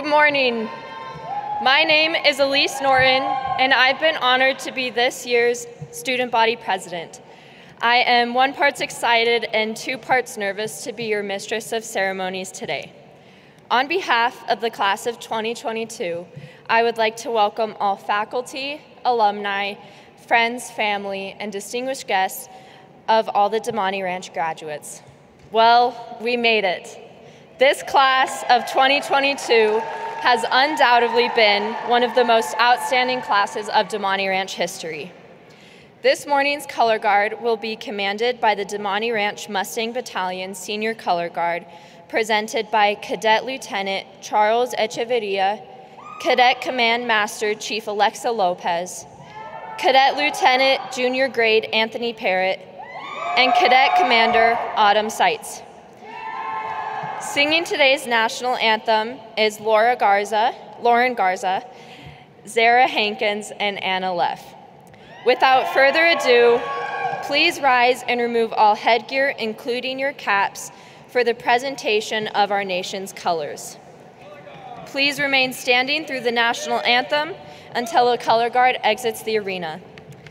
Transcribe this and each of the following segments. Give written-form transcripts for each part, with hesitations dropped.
morning. My name is Elise Norton, and I've been honored to be this year's student body president. I am 1 part excited and 2 parts nervous to be your mistress of ceremonies today. On behalf of the class of 2022, I would like to welcome all faculty, alumni, friends, family, and distinguished guests of all the Damonte Ranch graduates. Well, we made it. This class of 2022 has undoubtedly been one of the most outstanding classes of Damonte Ranch history. This morning's color guard will be commanded by the Damonte Ranch Mustang Battalion Senior Color Guard, presented by Cadet Lieutenant Charles Echeverria, Cadet Command Master Chief Alexa Lopez, Cadet Lieutenant Junior Grade Anthony Parrott, and Cadet Commander Autumn Seitz. Singing today's national anthem is Lauren Garza, Zara Hankins, and Anna Leff. Without further ado, please rise and remove all headgear, including your caps, for the presentation of our nation's colors. Please remain standing through the national anthem until a color guard exits the arena.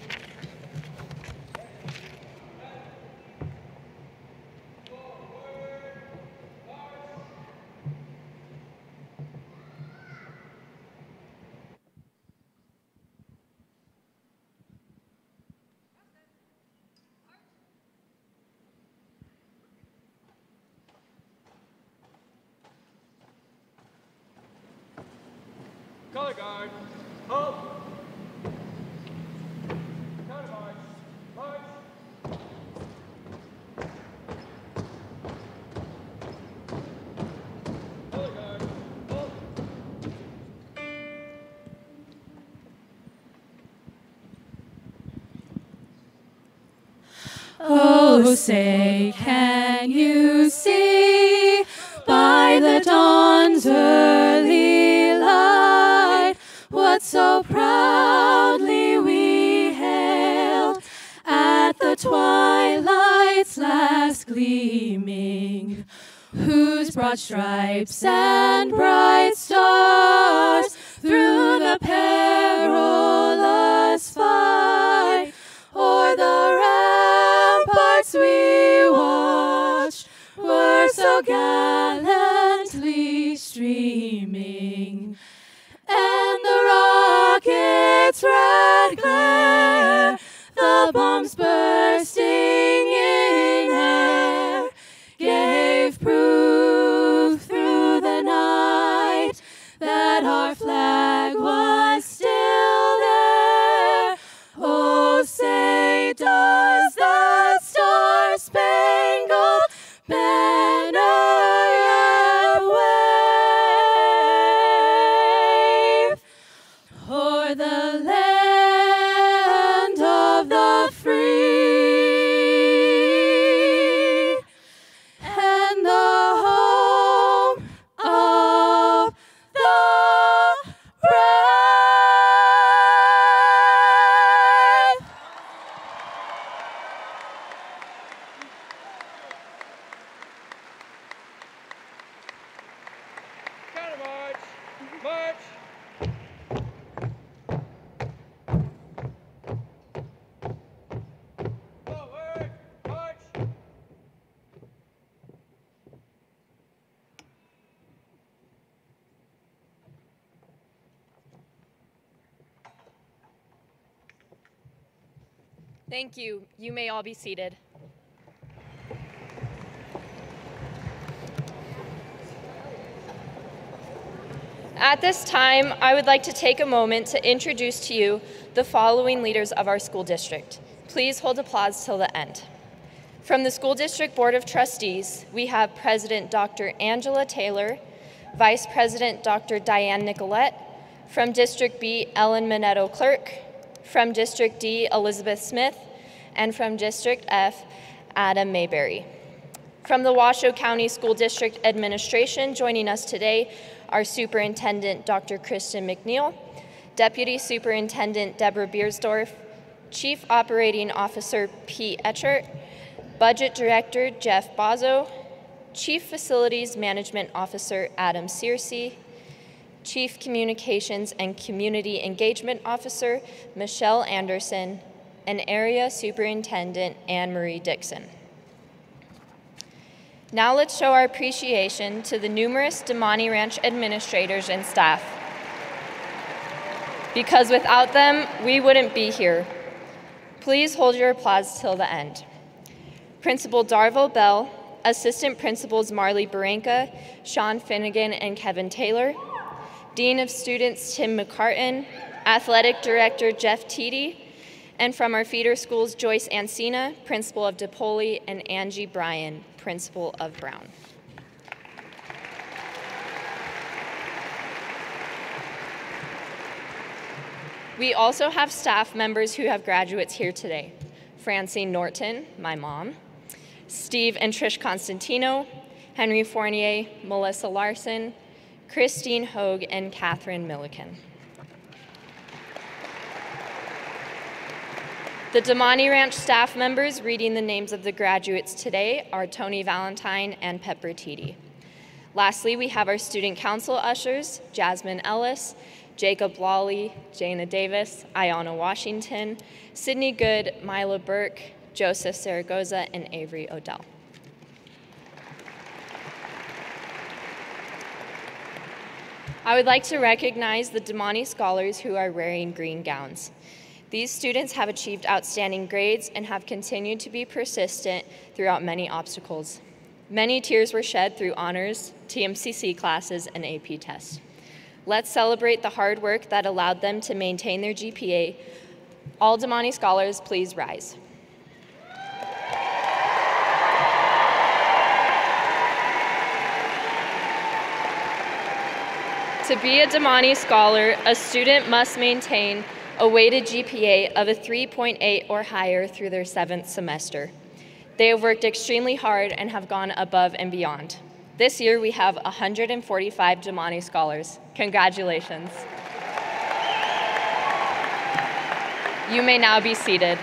Color guard, halt. Counter march, march. Color guard, halt. Oh, say, can you see by the dawn's early light what so proudly we hailed at the twilight's last gleaming, whose broad stripes and bright stars through the perilous fight o'er the ramparts we watched were so gallantly streaming, and the rocket's red glare, the bombs bursting in air, gave proof through the night that our flag was still there. Oh, say, does that star-spangled banner yet wave o'er the land of the free and the home of the brave? Counter march, march. Forward, march. Thank you. You may all be seated. At this time, I would like to take a moment to introduce to you the following leaders of our school district. Please hold applause till the end. From the School District Board of Trustees, we have President Dr. Angela Taylor, Vice President Dr. Diane Nicolette, from District B, Ellen Minetto Clerk, from District D, Elizabeth Smith, and from District F, Adam Mayberry. From the Washoe County School District Administration, joining us today are Superintendent Dr. Kristen McNeil, Deputy Superintendent Deborah Beersdorf, Chief Operating Officer Pete Etchert, Budget Director Jeff Bozzo, Chief Facilities Management Officer Adam Searcy, Chief Communications and Community Engagement Officer Michelle Anderson, and Area Superintendent Anne Marie Dixon. Now let's show our appreciation to the numerous Damonte Ranch administrators and staff, because without them, we wouldn't be here. Please hold your applause till the end. Principal Darville Bell, Assistant Principals Marley Baranka, Sean Finnegan, and Kevin Taylor, Dean of Students Tim McCartan, Athletic Director Jeff Teedy, and from our feeder schools, Joyce Ancina, Principal of DePoli, and Angie Bryan, Principal of Brown. We also have staff members who have graduates here today. Francine Norton, my mom, Steve and Trish Constantino, Henry Fournier, Melissa Larson, Christine Hogue, and Catherine Milliken. The Damonte Ranch staff members reading the names of the graduates today are Tony Valentine and Pepper Teedy. Lastly, we have our student council ushers, Jasmine Ellis, Jacob Lawley, Jana Davis, Ayana Washington, Sydney Good, Mila Burke, Joseph Zaragoza, and Avery Odell. I would like to recognize the Damonte scholars who are wearing green gowns. These students have achieved outstanding grades and have continued to be persistent throughout many obstacles. Many tears were shed through honors, TMCC classes, and AP tests. Let's celebrate the hard work that allowed them to maintain their GPA. All Damonte scholars, please rise. To be a Damonte scholar, a student must maintain a weighted GPA of a 3.8 or higher through their 7th semester. They have worked extremely hard and have gone above and beyond. This year, we have 145 Damonte scholars. Congratulations. You may now be seated.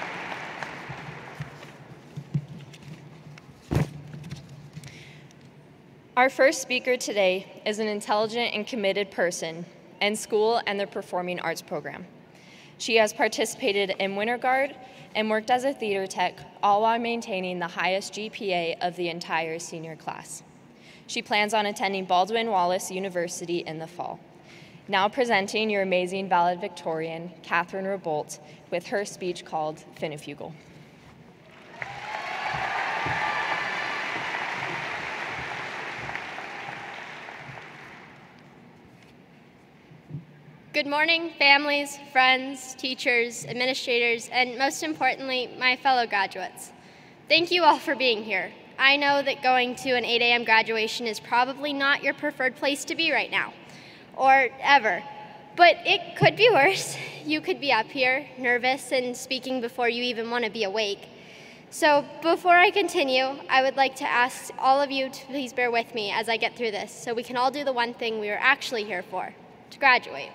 Our first speaker today is an intelligent and committed person in school and the performing arts program. She has participated in Winter Guard and worked as a theater tech, all while maintaining the highest GPA of the entire senior class. She plans on attending Baldwin Wallace University in the fall. Now presenting your amazing valedictorian, Catherine Rabolt, with her speech called Finifugal. Good morning, families, friends, teachers, administrators, and most importantly, my fellow graduates. Thank you all for being here. I know that going to an 8 a.m. graduation is probably not your preferred place to be right now, or ever, but it could be worse. You could be up here, nervous and speaking before you even want to be awake. So before I continue, I would like to ask all of you to please bear with me as I get through this so we can all do the one thing we are actually here for, to graduate.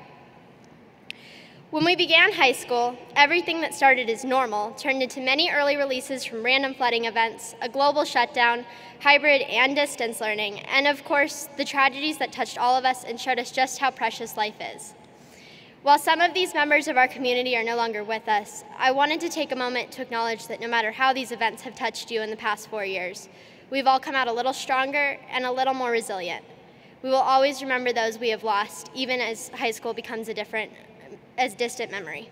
When we began high school, everything that started as normal turned into many early releases from random flooding events, a global shutdown, hybrid and distance learning, and of course, the tragedies that touched all of us and showed us just how precious life is. While some of these members of our community are no longer with us, I wanted to take a moment to acknowledge that no matter how these events have touched you in the past 4 years, we've all come out a little stronger and a little more resilient. We will always remember those we have lost, even as high school becomes distant memory.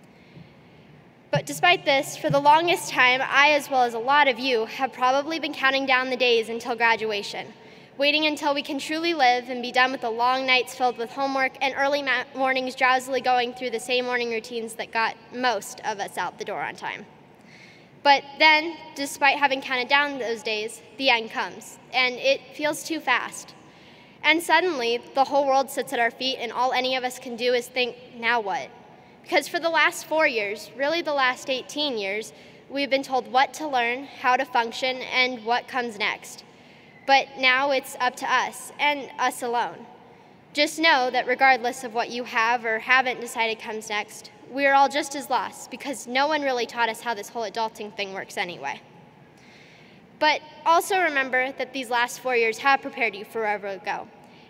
But despite this, for the longest time, I, as well as a lot of you, have probably been counting down the days until graduation, waiting until we can truly live and be done with the long nights filled with homework and early mornings drowsily going through the same morning routines that got most of us out the door on time. But then, despite having counted down those days, the end comes, and it feels too fast. And suddenly, the whole world sits at our feet, and all any of us can do is think, now what? Because for the last 4 years, really the last 18 years, we've been told what to learn, how to function, and what comes next. But now it's up to us, and us alone. Just know that regardless of what you have or haven't decided comes next, we are all just as lost, because no one really taught us how this whole adulting thing works anyway. But also remember that these last 4 years have prepared you for wherever you go.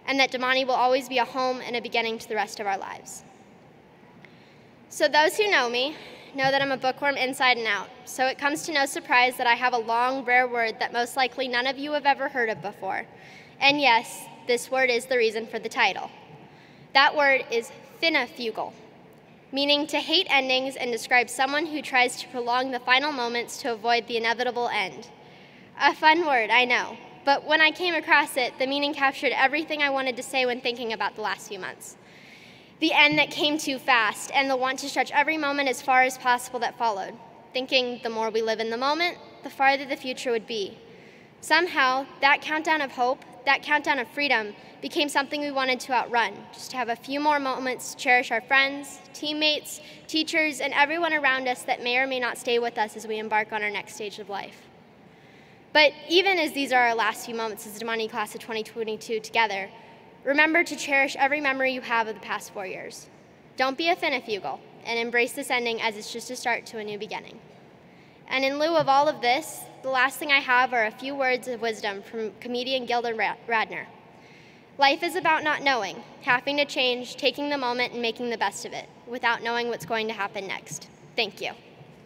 and that Damonte will always be a home and a beginning to the rest of our lives. So those who know me know that I'm a bookworm inside and out, so it comes to no surprise that I have a long, rare word that most likely none of you have ever heard of before. And yes, this word is the reason for the title. That word is finifugal, meaning to hate endings and describe someone who tries to prolong the final moments to avoid the inevitable end. A fun word, I know, but when I came across it, the meaning captured everything I wanted to say when thinking about the last few months. The end that came too fast, and the want to stretch every moment as far as possible that followed, thinking the more we live in the moment, the farther the future would be. Somehow, that countdown of hope, that countdown of freedom, became something we wanted to outrun, just to have a few more moments to cherish our friends, teammates, teachers, and everyone around us that may or may not stay with us as we embark on our next stage of life. But even as these are our last few moments as the Damonte class of 2022 together, remember to cherish every memory you have of the past 4 years. Don't be a finifugal, and embrace this ending as it's just a start to a new beginning. And in lieu of all of this, the last thing I have are a few words of wisdom from comedian Gilda Radner. Life is about not knowing, having to change, taking the moment, and making the best of it, without knowing what's going to happen next. Thank you.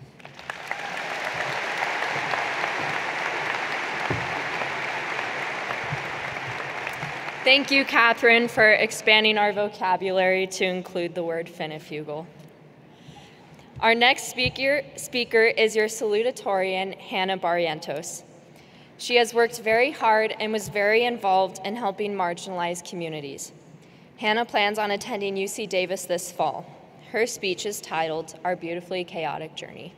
Thank you, Catherine, for expanding our vocabulary to include the word finifugal. Our next speaker is your salutatorian, Hannah Barrientos. She has worked very hard and was very involved in helping marginalized communities. Hannah plans on attending UC Davis this fall. Her speech is titled, Our Beautifully Chaotic Journey.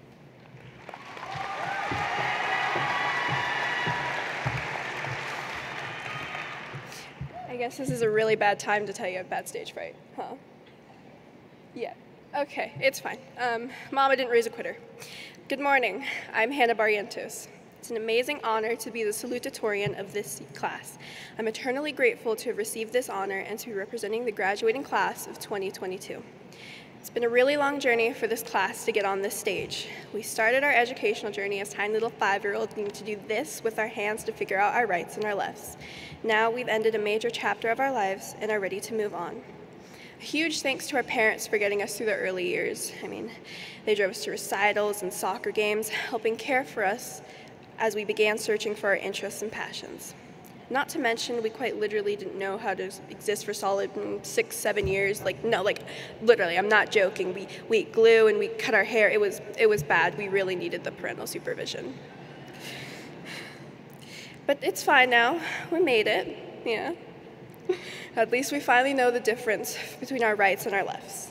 I guess this is a really bad time to tell you a bad stage fright, huh? Yeah, okay, it's fine. Mama didn't raise a quitter. Good morning, I'm Hannah Barrientos. It's an amazing honor to be the salutatorian of this class. I'm eternally grateful to have received this honor and to be representing the graduating class of 2022. It's been a really long journey for this class to get on this stage. We started our educational journey as tiny little 5-year-olds needing to do this with our hands to figure out our rights and our lefts. Now we've ended a major chapter of our lives and are ready to move on. A huge thanks to our parents for getting us through the early years. I mean, they drove us to recitals and soccer games, helping care for us as we began searching for our interests and passions. Not to mention, we quite literally didn't know how to exist for solid 6-7 years. Literally, I'm not joking. We ate glue and we cut our hair. It was bad. We really needed the parental supervision. But it's fine now. We made it, yeah. At least we finally know the difference between our rights and our lefts.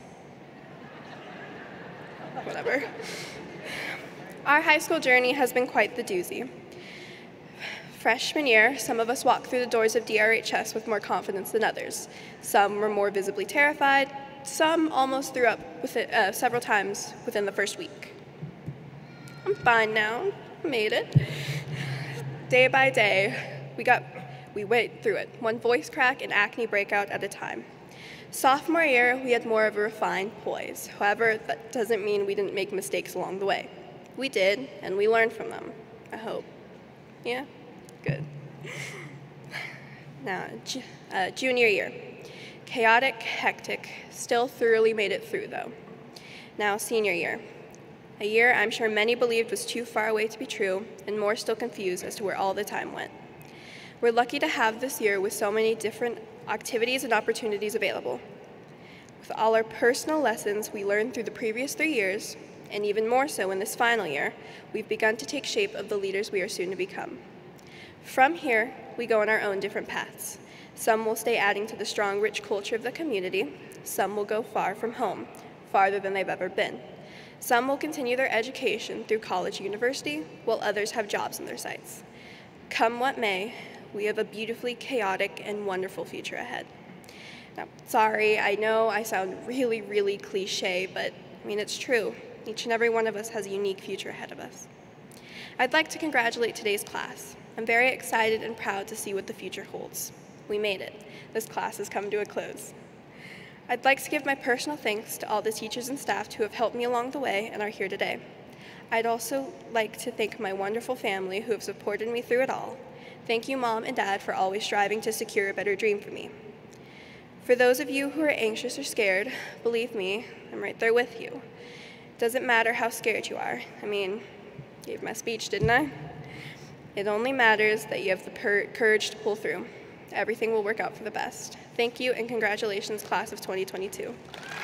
Whatever. Our high school journey has been quite the doozy. Freshman year, some of us walked through the doors of DRHS with more confidence than others. Some were more visibly terrified. Some almost threw up several times within the first week. I'm fine now. Made it. Day by day, we went through it, one voice crack and acne breakout at a time. Sophomore year, we had more of a refined poise. However, that doesn't mean we didn't make mistakes along the way. We did, and we learned from them, I hope. Yeah? Good. Now, junior year. Chaotic, hectic, still thoroughly made it through though. Now, senior year. A year I'm sure many believed was too far away to be true, and more still confused as to where all the time went. We're lucky to have this year with so many different activities and opportunities available. With all our personal lessons we learned through the previous 3 years, and even more so in this final year, we've begun to take shape of the leaders we are soon to become. From here, we go on our own different paths. Some will stay adding to the strong, rich culture of the community. Some will go far from home, farther than they've ever been. Some will continue their education through college or university, while others have jobs in their sights. Come what may, we have a beautifully chaotic and wonderful future ahead. Now, sorry, I know I sound really, really cliche, but I mean, it's true. Each and every one of us has a unique future ahead of us. I'd like to congratulate today's class. I'm very excited and proud to see what the future holds. We made it. This class has come to a close. I'd like to give my personal thanks to all the teachers and staff who have helped me along the way and are here today. I'd also like to thank my wonderful family who have supported me through it all. Thank you, Mom and Dad, for always striving to secure a better dream for me. For those of you who are anxious or scared, believe me, I'm right there with you. It doesn't matter how scared you are. I mean, gave my speech, didn't I? It only matters that you have the courage to pull through. Everything will work out for the best. Thank you, and congratulations, class of 2022.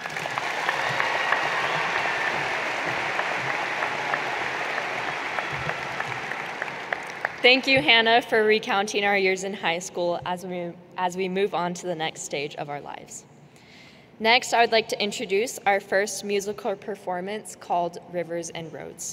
Thank you, Hannah, for recounting our years in high school as we move on to the next stage of our lives. Next, I would like to introduce our first musical performance called Rivers and Roads.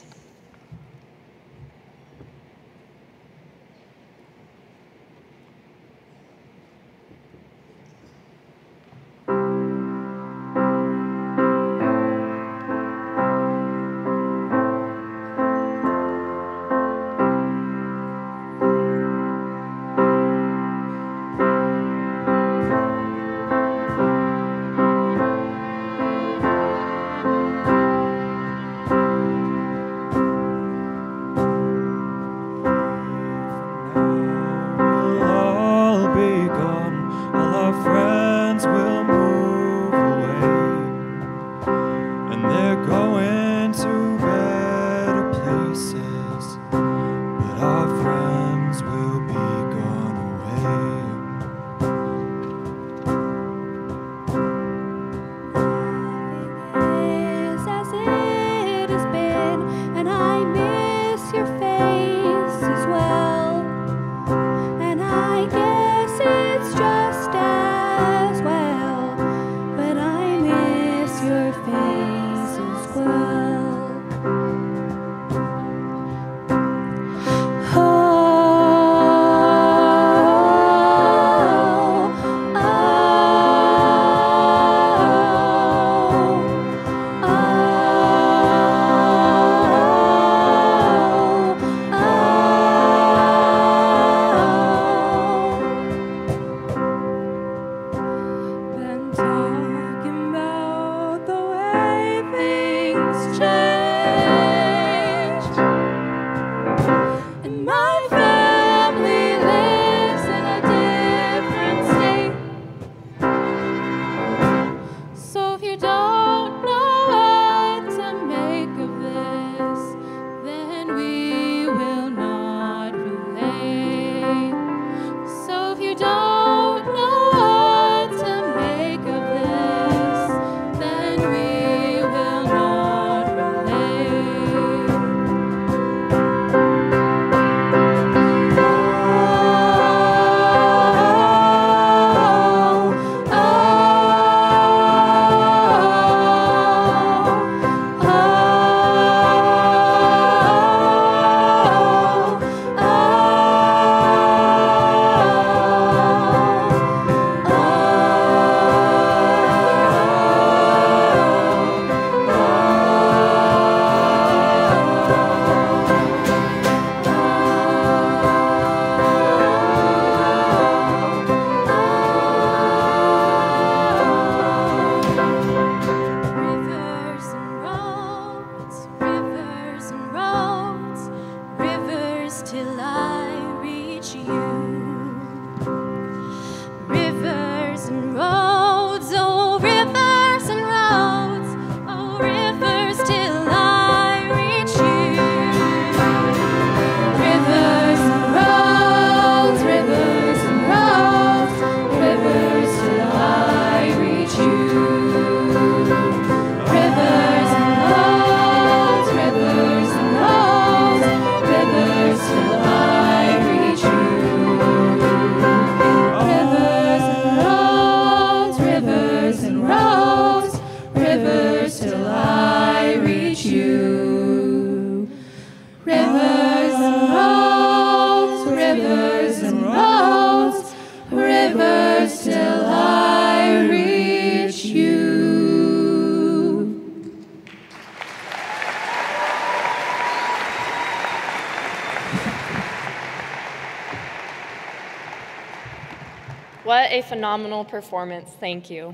What a phenomenal performance, thank you.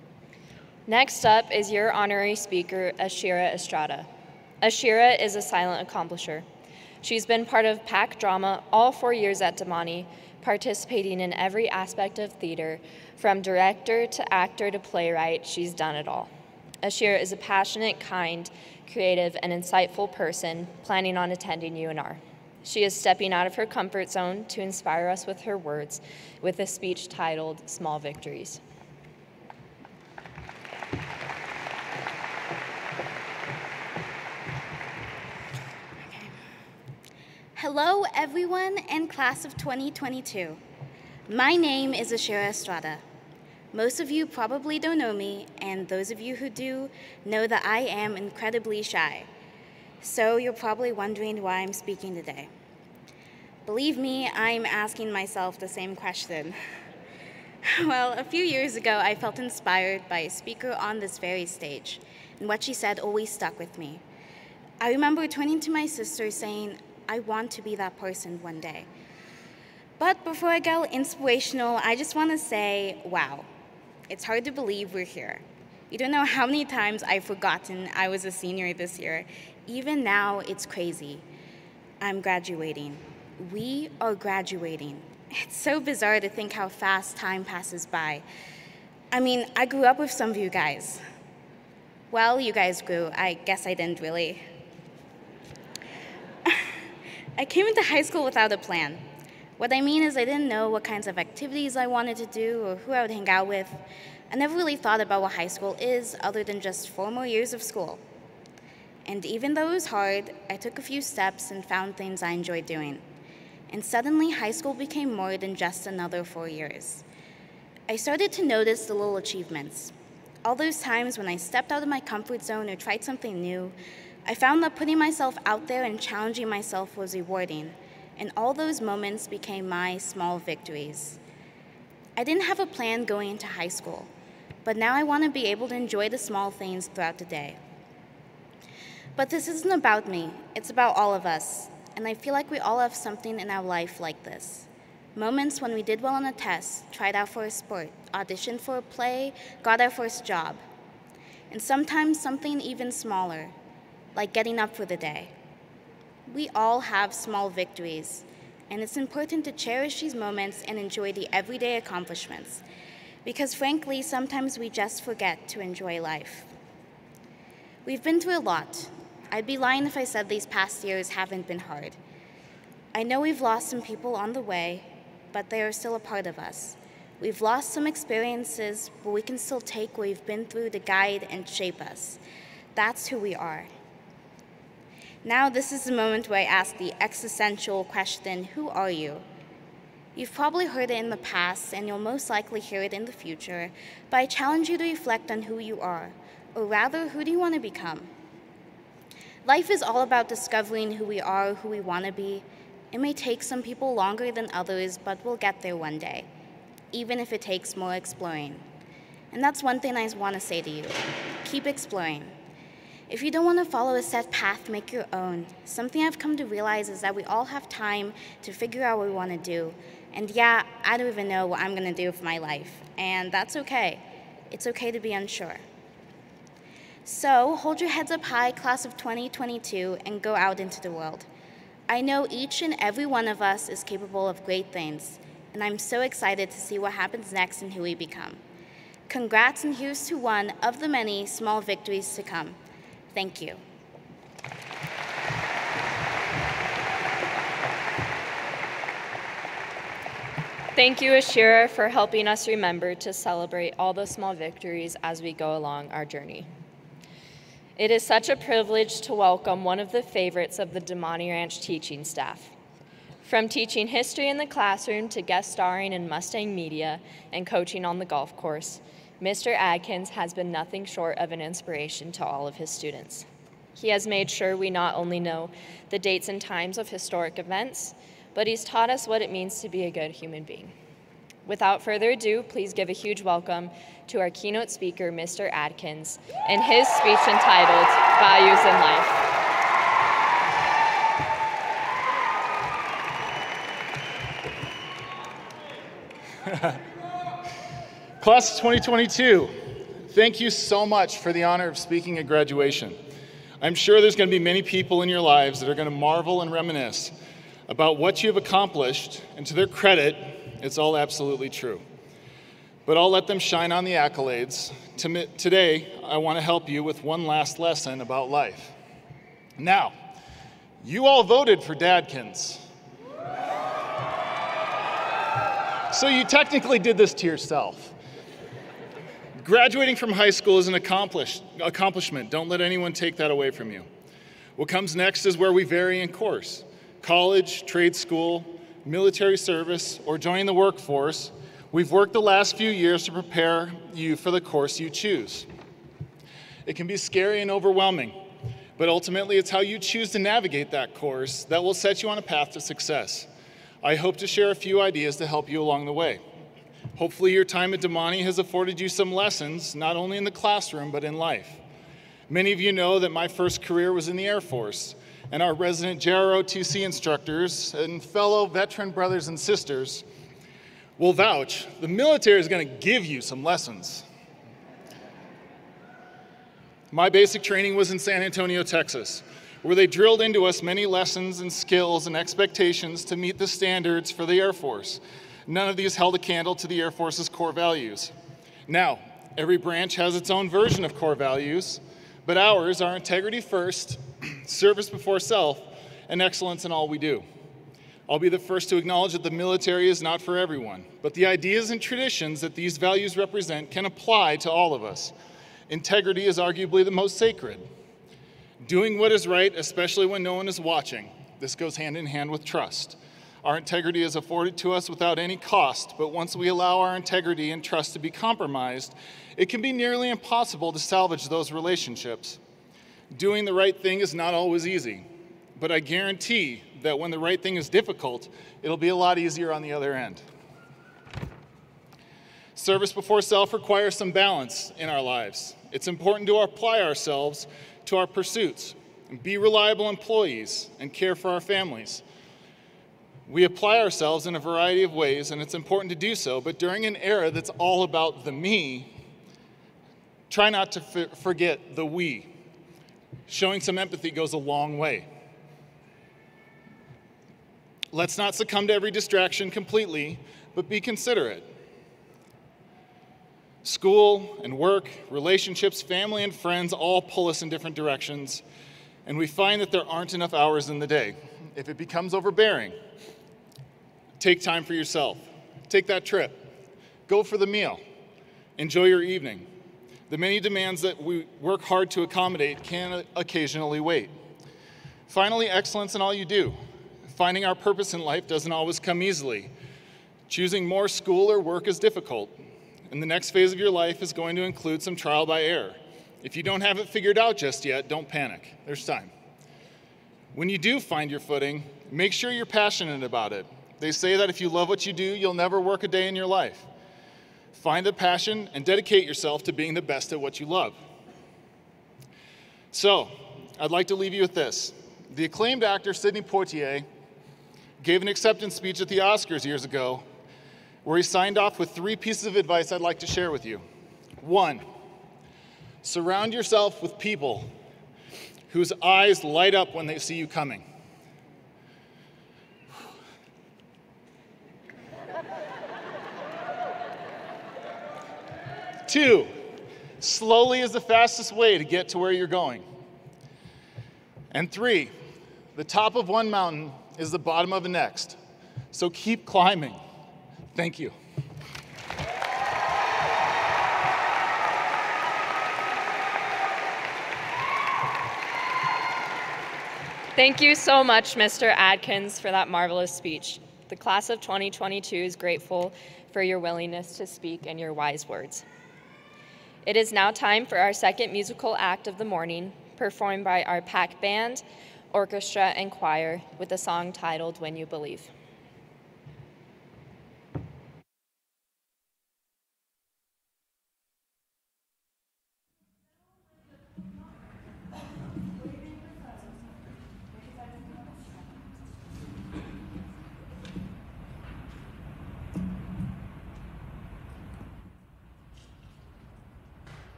Next up is your honorary speaker, Ashira Estrada. Ashira is a silent accomplisher. She's been part of PAC drama all 4 years at Damonte, participating in every aspect of theater, from director to actor to playwright. She's done it all. Ashira is a passionate, kind, creative, and insightful person planning on attending UNR. She is stepping out of her comfort zone to inspire us with her words, with a speech titled Small Victories. Hello, everyone and class of 2022. My name is Ashira Estrada. Most of you probably don't know me, and those of you who do know that I am incredibly shy. So you're probably wondering why I'm speaking today. Believe me, I'm asking myself the same question. Well, a few years ago, I felt inspired by a speaker on this very stage, and what she said always stuck with me. I remember turning to my sister saying, I want to be that person one day. But before I get inspirational, I just want to say, wow, it's hard to believe we're here. You don't know how many times I've forgotten I was a senior this year. Even now, it's crazy. I'm graduating. We are graduating. It's so bizarre to think how fast time passes by. I mean, I grew up with some of you guys. Well, you guys grew. I guess I didn't really. I came into high school without a plan. What I mean is I didn't know what kinds of activities I wanted to do or who I would hang out with. I never really thought about what high school is other than just 4 more years of school. And even though it was hard, I took a few steps and found things I enjoyed doing. And suddenly, high school became more than just another 4 years. I started to notice the little achievements. All those times when I stepped out of my comfort zone or tried something new, I found that putting myself out there and challenging myself was rewarding. And all those moments became my small victories. I didn't have a plan going into high school, but now I want to be able to enjoy the small things throughout the day. But this isn't about me, it's about all of us, and I feel like we all have something in our life like this. Moments when we did well on a test, tried out for a sport, auditioned for a play, got our first job. And sometimes something even smaller, like getting up for the day. We all have small victories, and it's important to cherish these moments and enjoy the everyday accomplishments, because frankly, sometimes we just forget to enjoy life. We've been through a lot. I'd be lying if I said these past years haven't been hard. I know we've lost some people on the way, but they are still a part of us. We've lost some experiences, but we can still take what we've been through to guide and shape us. That's who we are. Now, this is the moment where I ask the existential question, who are you? You've probably heard it in the past, and you'll most likely hear it in the future, but I challenge you to reflect on who you are, or rather, who do you want to become? Life is all about discovering who we are, who we want to be. It may take some people longer than others, but we'll get there one day, even if it takes more exploring. And that's one thing I want to say to you. Keep exploring. If you don't want to follow a set path, make your own. Something I've come to realize is that we all have time to figure out what we want to do. And yeah, I don't even know what I'm going to do with my life. And that's okay. It's okay to be unsure. So hold your heads up high, class of 2022, and go out into the world. I know each and every one of us is capable of great things, and I'm so excited to see what happens next and who we become. Congrats, and here's to one of the many small victories to come. Thank you. Thank you, Ashira, for helping us remember to celebrate all the small victories as we go along our journey. It is such a privilege to welcome one of the favorites of the Damonte Ranch teaching staff. From teaching history in the classroom to guest starring in Mustang Media and coaching on the golf course, Mr. Adkins has been nothing short of an inspiration to all of his students. He has made sure we not only know the dates and times of historic events, but he's taught us what it means to be a good human being. Without further ado, please give a huge welcome to our keynote speaker, Mr. Adkins, and his speech entitled Values in Life. Class of 2022, thank you so much for the honor of speaking at graduation. I'm sure there's going to be many people in your lives that are going to marvel and reminisce about what you have accomplished, and to their credit, it's all absolutely true. But I'll let them shine on the accolades. Today, I want to help you with one last lesson about life. Now, you all voted for Dadkins. So you technically did this to yourself. Graduating from high school is an accomplishment. Don't let anyone take that away from you. What comes next is where we vary in course. College, trade school, military service, or joining the workforce. We've worked the last few years to prepare you for the course you choose. It can be scary and overwhelming, but ultimately it's how you choose to navigate that course that will set you on a path to success. I hope to share a few ideas to help you along the way. Hopefully your time at Damonte has afforded you some lessons, not only in the classroom, but in life. Many of you know that my first career was in the Air Force, and our resident JROTC instructors and fellow veteran brothers and sisters will vouch, the military is going to give you some lessons. My basic training was in San Antonio, Texas, where they drilled into us many lessons and skills and expectations to meet the standards for the Air Force. None of these held a candle to the Air Force's core values. Now, every branch has its own version of core values, but ours are integrity first, service before self, and excellence in all we do. I'll be the first to acknowledge that the military is not for everyone, but the ideas and traditions that these values represent can apply to all of us. Integrity is arguably the most sacred. Doing what is right, especially when no one is watching. This goes hand in hand with trust. Our integrity is afforded to us without any cost, but once we allow our integrity and trust to be compromised, it can be nearly impossible to salvage those relationships. Doing the right thing is not always easy, but I guarantee that when the right thing is difficult, it'll be a lot easier on the other end. Service before self requires some balance in our lives. It's important to apply ourselves to our pursuits, and be reliable employees, and care for our families. We apply ourselves in a variety of ways, and it's important to do so, but during an era that's all about the me, try not to forget the we. Showing some empathy goes a long way. Let's not succumb to every distraction completely, but be considerate. School and work, relationships, family and friends all pull us in different directions, and we find that there aren't enough hours in the day. If it becomes overbearing, take time for yourself. Take that trip. Go for the meal. Enjoy your evening. The many demands that we work hard to accommodate can occasionally wait. Finally, excellence in all you do. Finding our purpose in life doesn't always come easily. Choosing more school or work is difficult, and the next phase of your life is going to include some trial by error. If you don't have it figured out just yet, don't panic. There's time. When you do find your footing, make sure you're passionate about it. They say that if you love what you do, you'll never work a day in your life. Find a passion and dedicate yourself to being the best at what you love. So, I'd like to leave you with this. The acclaimed actor Sidney Poitier gave an acceptance speech at the Oscars years ago where he signed off with 3 pieces of advice I'd like to share with you. 1, surround yourself with people whose eyes light up when they see you coming. 2, slowly is the fastest way to get to where you're going. And 3, the top of one mountain is the bottom of the next. So keep climbing. Thank you. Thank you so much, Mr. Adkins, for that marvelous speech. The class of 2022 is grateful for your willingness to speak and your wise words. It is now time for our second musical act of the morning, performed by our PAC band, orchestra, and choir with a song titled When You Believe.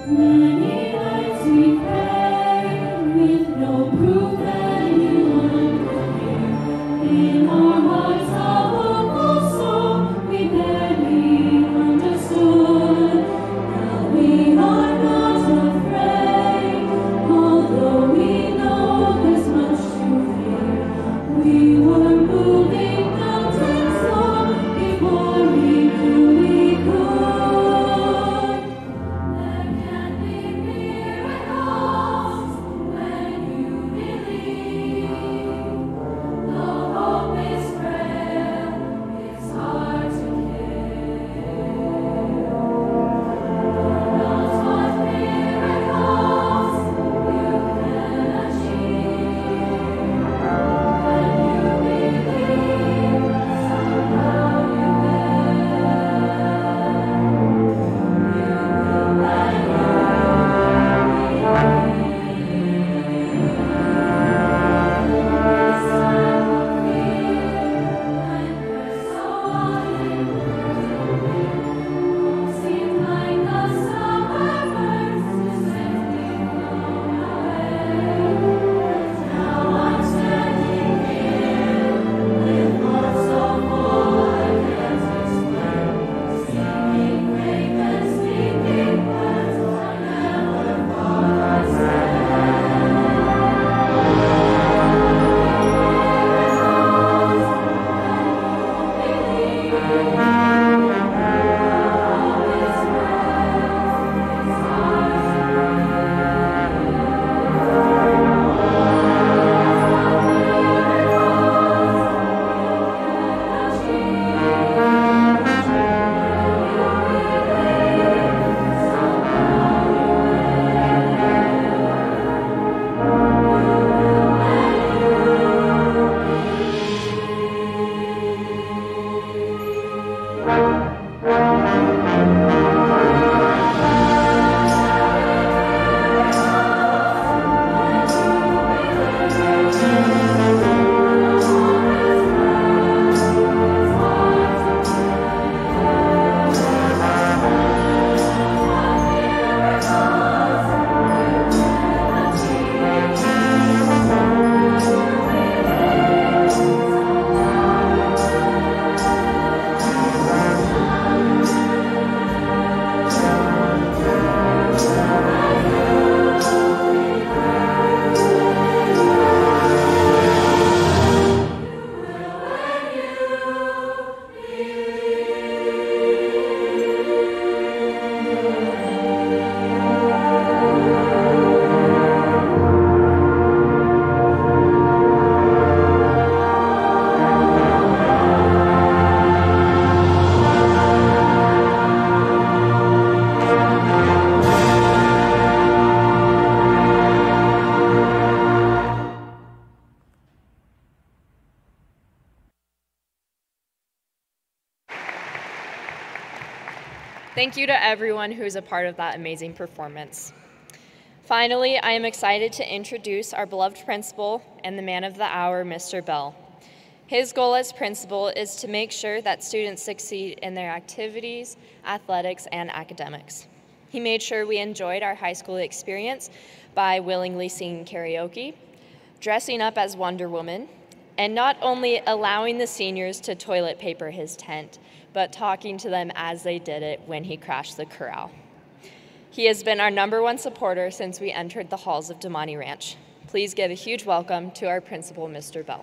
Thank you to everyone who's a part of that amazing performance. Finally, I am excited to introduce our beloved principal and the man of the hour, Mr. Bell. His goal as principal is to make sure that students succeed in their activities, athletics, and academics. He made sure we enjoyed our high school experience by willingly singing karaoke, dressing up as Wonder Woman, and not only allowing the seniors to toilet paper his tent, but talking to them as they did it when he crashed the corral. He has been our #1 supporter since we entered the halls of Damonte Ranch. Please give a huge welcome to our principal, Mr. Bell.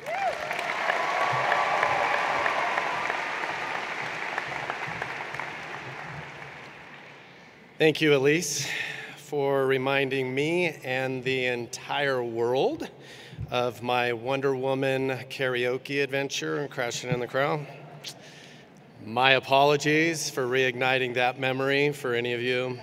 Thank you, Elise, for reminding me and the entire world of my Wonder Woman karaoke adventure and crashing in the crowd. My apologies for reigniting that memory for any of you.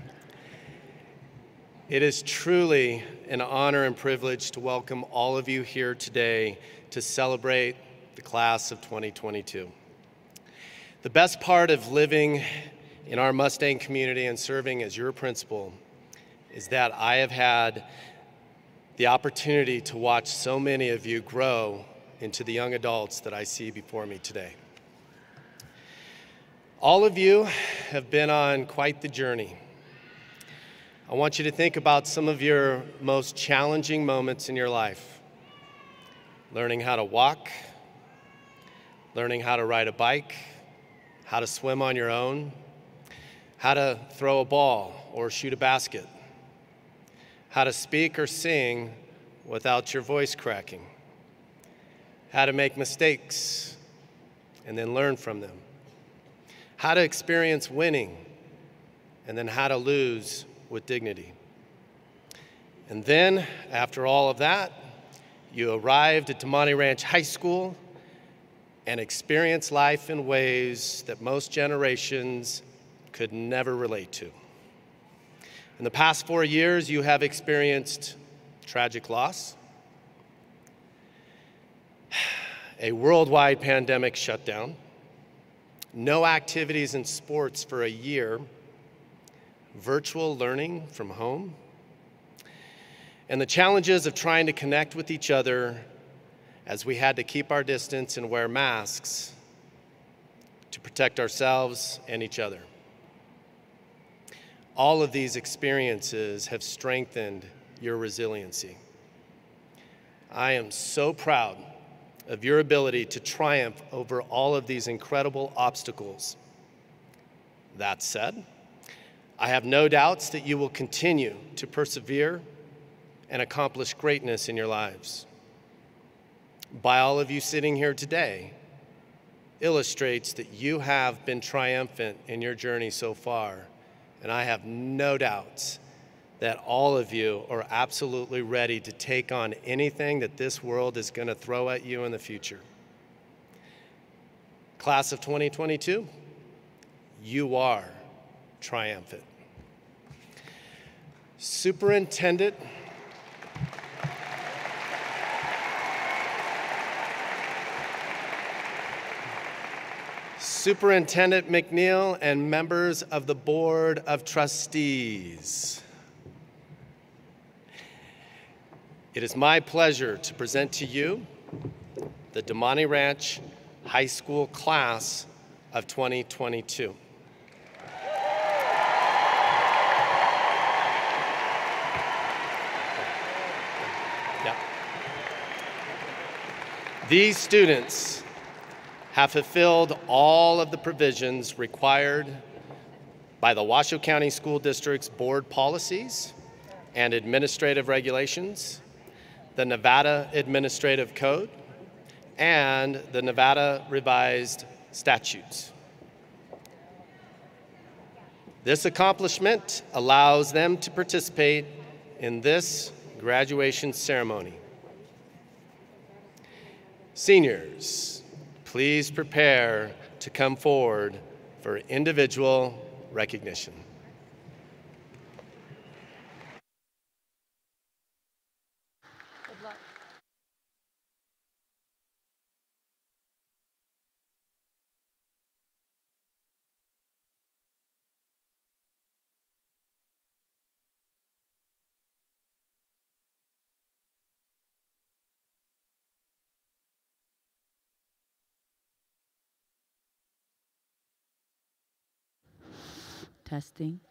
It is truly an honor and privilege to welcome all of you here today to celebrate the class of 2022. The best part of living in our Mustang community and serving as your principal is that I have had the opportunity to watch so many of you grow into the young adults that I see before me today. All of you have been on quite the journey. I want you to think about some of your most challenging moments in your life. Learning how to walk, learning how to ride a bike, how to swim on your own, how to throw a ball or shoot a basket, how to speak or sing without your voice cracking, how to make mistakes and then learn from them, how to experience winning and then how to lose with dignity. And then, after all of that, you arrived at Damonte Ranch High School and experienced life in ways that most generations could never relate to. In the past 4 years, you have experienced tragic loss, a worldwide pandemic shutdown, no activities in sports for a year, virtual learning from home, and the challenges of trying to connect with each other as we had to keep our distance and wear masks to protect ourselves and each other. All of these experiences have strengthened your resiliency. I am so proud of your ability to triumph over all of these incredible obstacles. That said, I have no doubts that you will continue to persevere and accomplish greatness in your lives. By all of you sitting here today illustrates that you have been triumphant in your journey so far, and I have no doubts that all of you are absolutely ready to take on anything that this world is going to throw at you in the future. Class of 2022, you are triumphant. Superintendent McNeil and members of the Board of Trustees. It is my pleasure to present to you the Damonte Ranch High School Class of 2022. These students have fulfilled all of the provisions required by the Washoe County School District's board policies and administrative regulations, the Nevada Administrative Code, and the Nevada Revised Statutes. This accomplishment allows them to participate in this graduation ceremony. Seniors, please prepare to come forward for individual recognition. Good luck. Testing.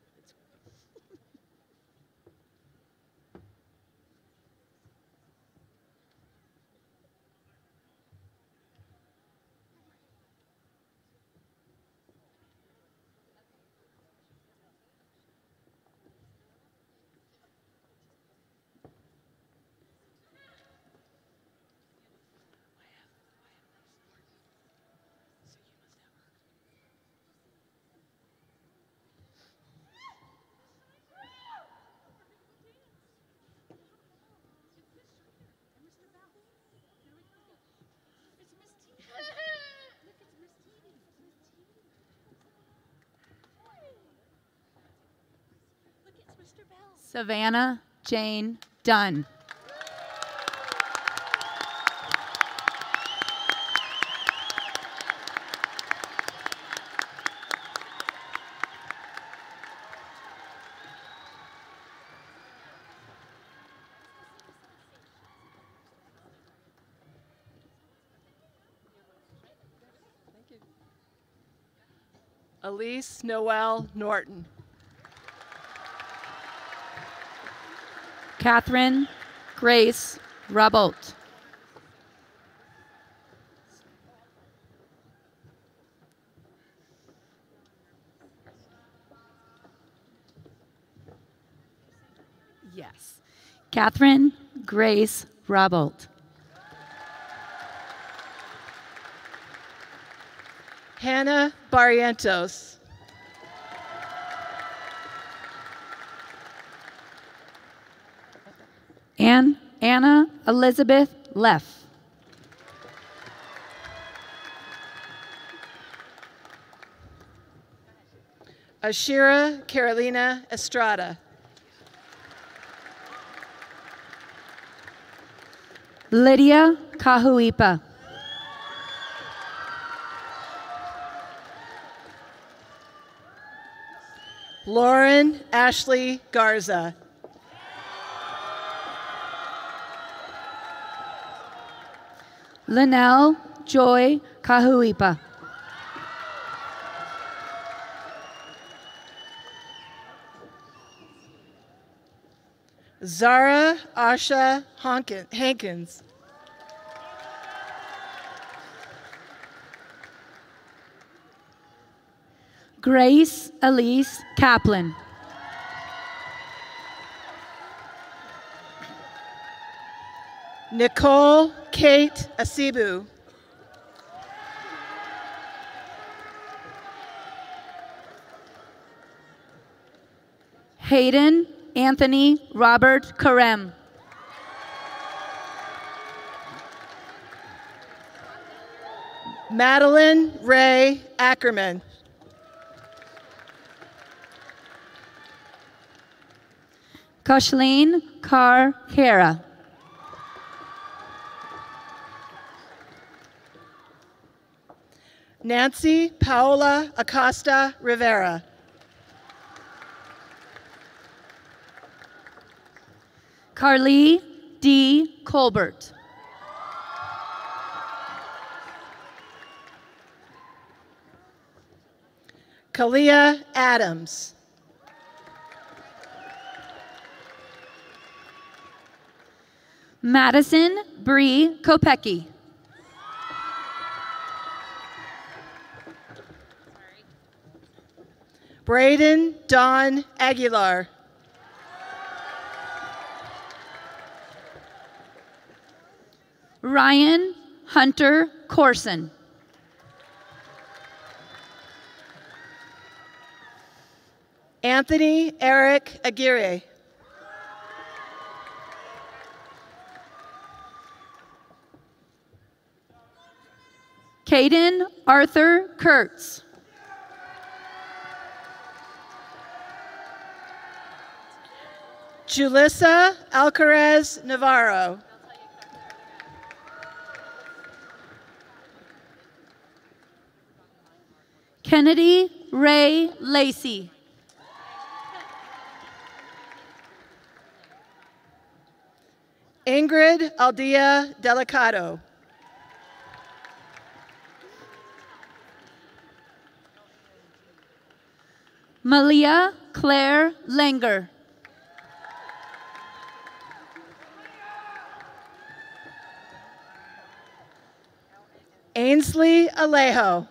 Savannah Jane Dunn. Elise Noel Norton. Catherine Grace Rubolt. Yes. Catherine Grace Rubolt. Hannah Barrientos. Anna Elizabeth Leff. Ashira Carolina Estrada. Lydia Kahuipa. Lauren Ashley Garza. Linnell Joy Kahuipa. Zara Asha Hankins. Grace Elise Kaplan. Nicole Kate Asibu. Hayden Anthony Robert Karem. Madeline Ray Ackerman. Koshleen Carr Hera. Nancy Paola Acosta Rivera. Carly D. Colbert. Kalia Adams. Madison Bree Kopecki. Braden Don Aguilar. Ryan Hunter Corson. Anthony Eric Aguirre. Caden Arthur Kurtz. Julissa Alcaraz Navarro. Kennedy Ray Lacey. Ingrid Aldea Delicado. Malia Claire Langer. Ainsley Alejo.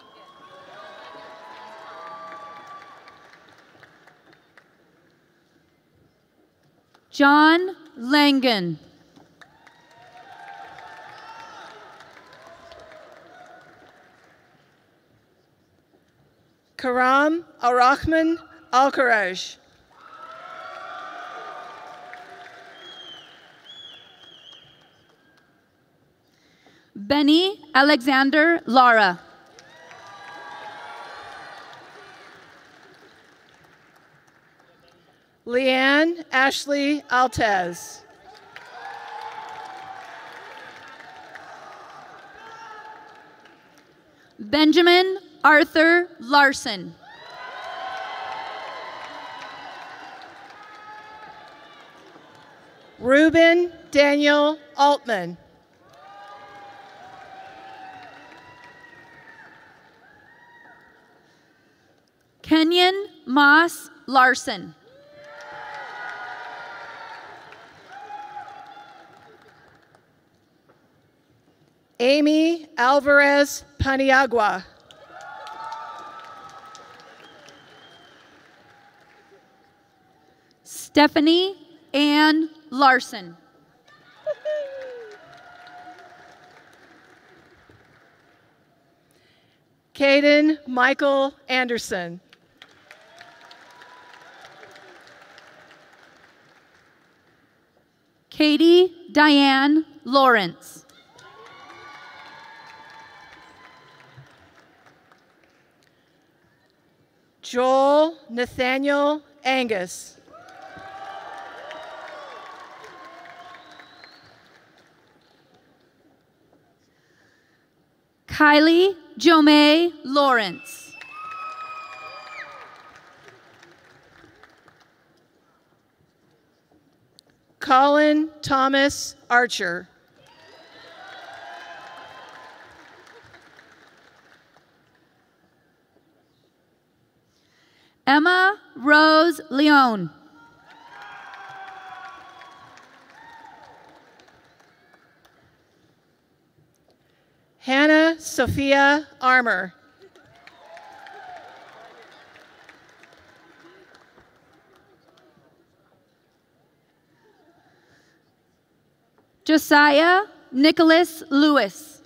John Langen. Karam Al-Rahman Al-Karaj. Benny Alexander Lara. Leanne Ashley Altez. Benjamin Arthur Larson. Ruben Daniel Altman. Kenyon Moss Larson. Amy Alvarez Paniagua. Stephanie Ann Larson. Caden Michael Anderson. Katie Diane Lawrence. Joel Nathaniel Angus. Kylie Jomay Lawrence. Colin Thomas Archer. Emma Rose Leone. Hannah Sophia Armour. Josiah Nicholas Lewis.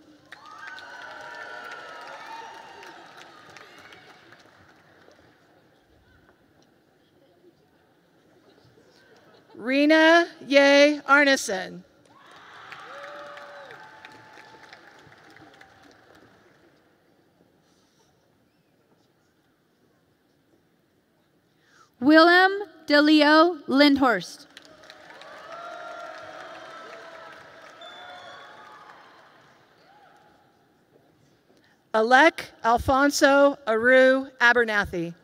Rena Ye Arneson. Willem DeLeo Lindhorst. Alec Alfonso Aru Abernathy.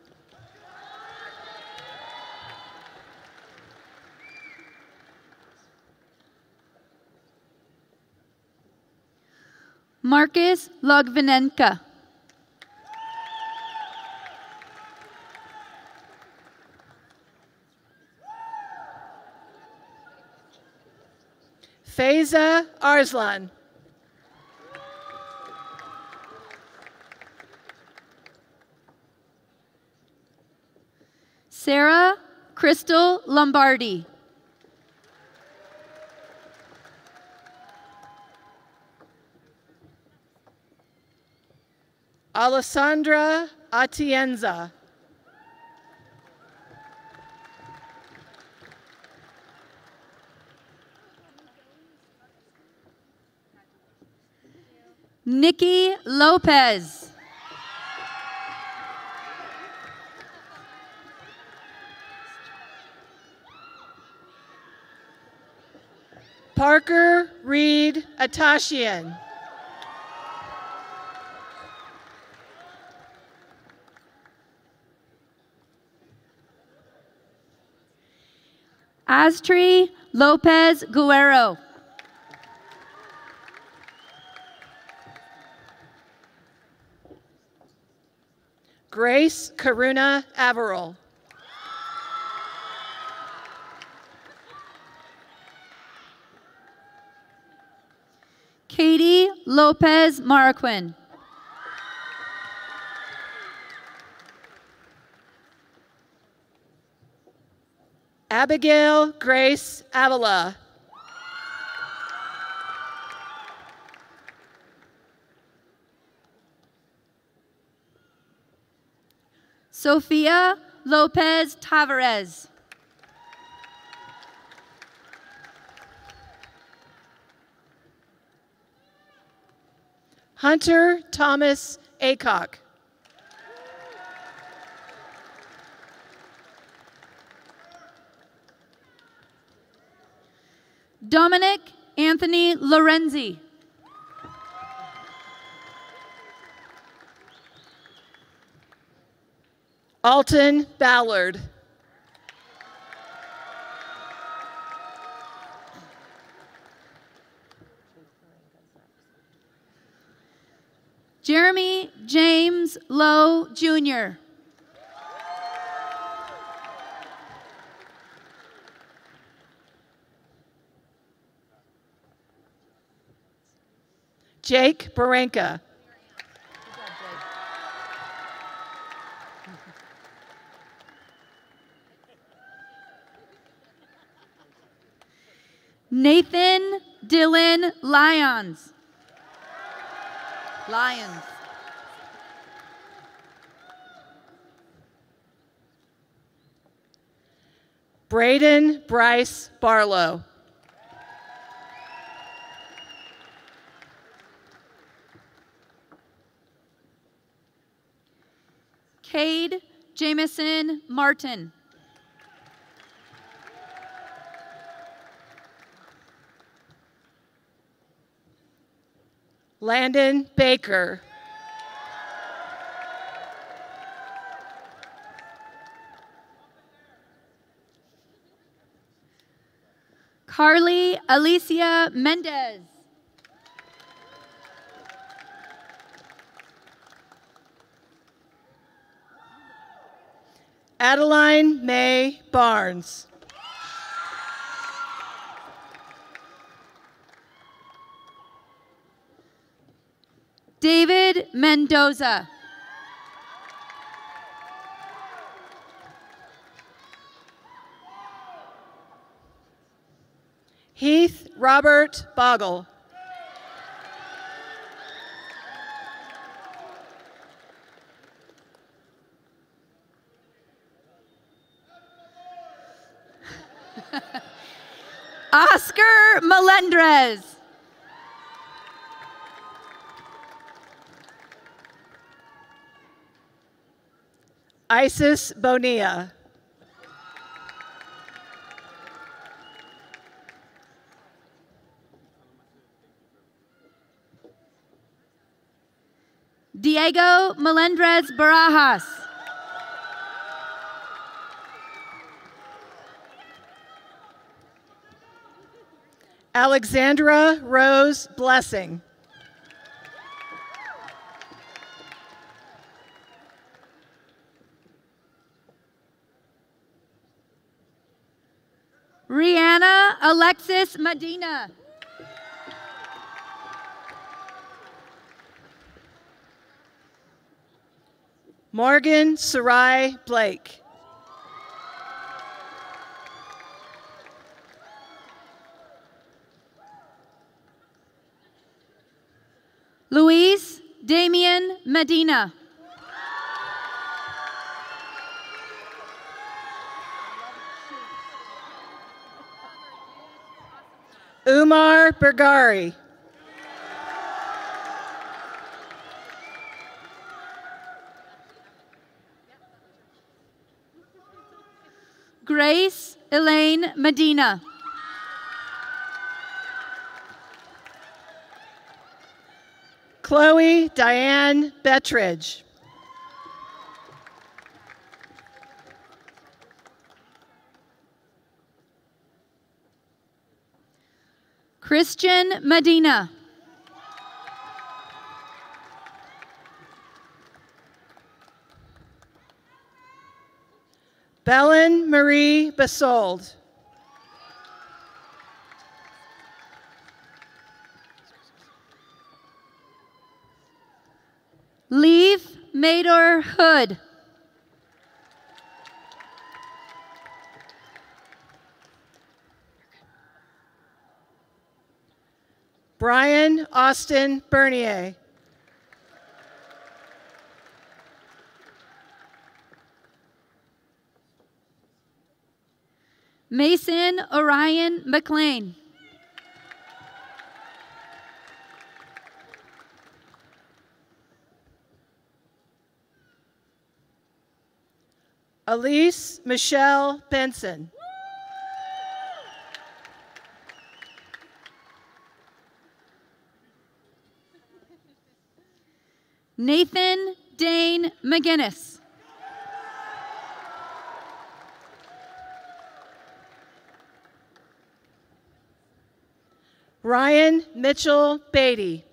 Marcus Logvinenka. Faiza Arslan. Sarah Crystal Lombardi. Alessandra Atienza. Nikki Lopez. Parker Reed Atashian. Astri Lopez Guerrero. Grace Karuna Averill. Katie Lopez Marquin. Abigail Grace Avila. Sofia Lopez Tavares. Hunter Thomas Acock. Dominic Anthony Lorenzi. Alton Ballard. Jeremy James Lowe Jr. Jake Barenka. Nathan Dylan Lyons. Lyons. Braden Bryce Barlow. Cade Jamison Martin. Landon Baker. Carly Alicia Mendez. Adeline May Barnes. David Mendoza. Heath Robert Boggle. Oscar Melendrez. Isis Bonilla. Diego Melendrez Barajas. Alexandra Rose Blessing. Rihanna Alexis Medina. Morgan Sarai Blake. Luis Damian Medina. Umar Bergari. Grace Elaine Medina. Chloe Diane Bettridge. Christian Medina. Belen Marie Basold. Leave Mador Hood. Brian Austin Bernier. Mason Orion McLean. Elise Michelle Benson. Nathan Dane McGinnis. Ryan Mitchell Beatty.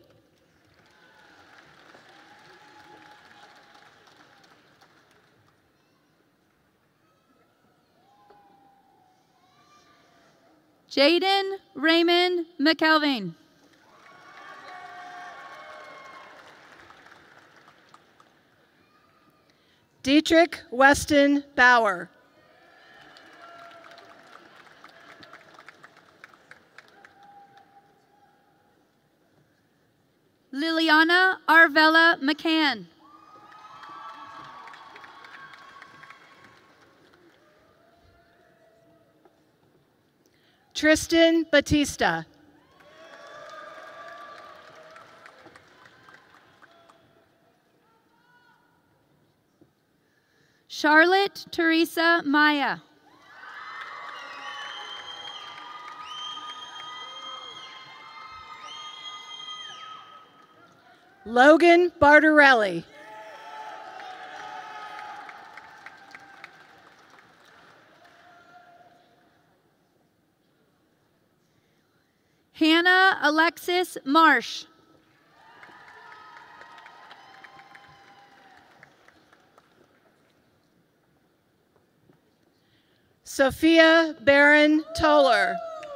Jaden Raymond McKelvin. Dietrich Weston Bauer. Liliana Arvella McCann. Tristan Batista. Charlotte Teresa Maya. Logan Bartarelli. Hannah Alexis Marsh. Sophia Barron Toller.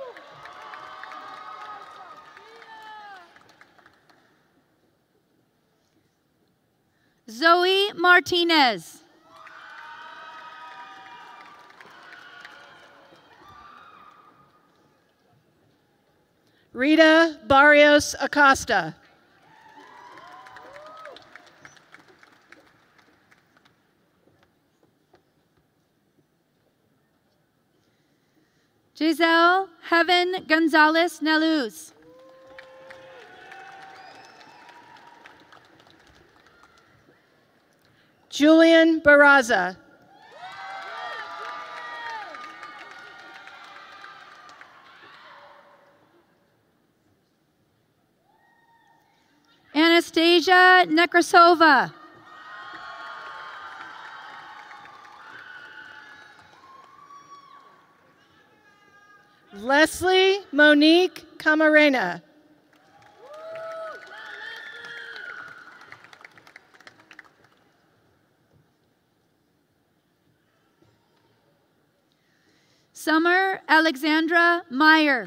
Zoe Martinez. Rita Barrios Acosta. Giselle Heaven Gonzalez Naluz. Julian Barraza. Anastasia Nekrasova. Leslie Monique Camarena. Summer Alexandra Meyer.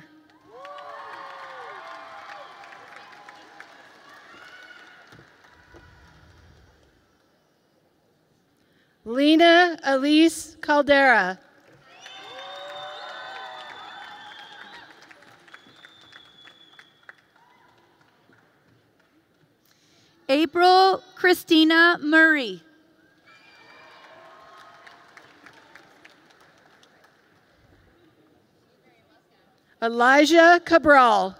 Lena Elise Caldera. April Christina Murray. Elijah Cabral.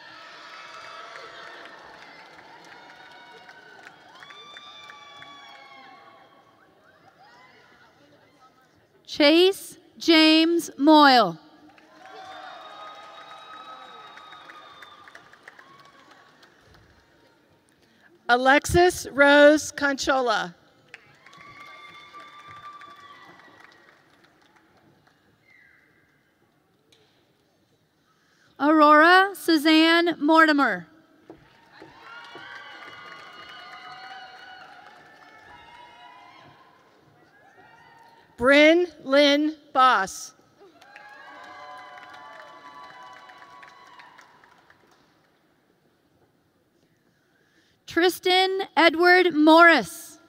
Chase James Moyle. Alexis Rose Conchola. Aurora Suzanne Mortimer. Bryn Lynn Boss. Tristan Edward Morris.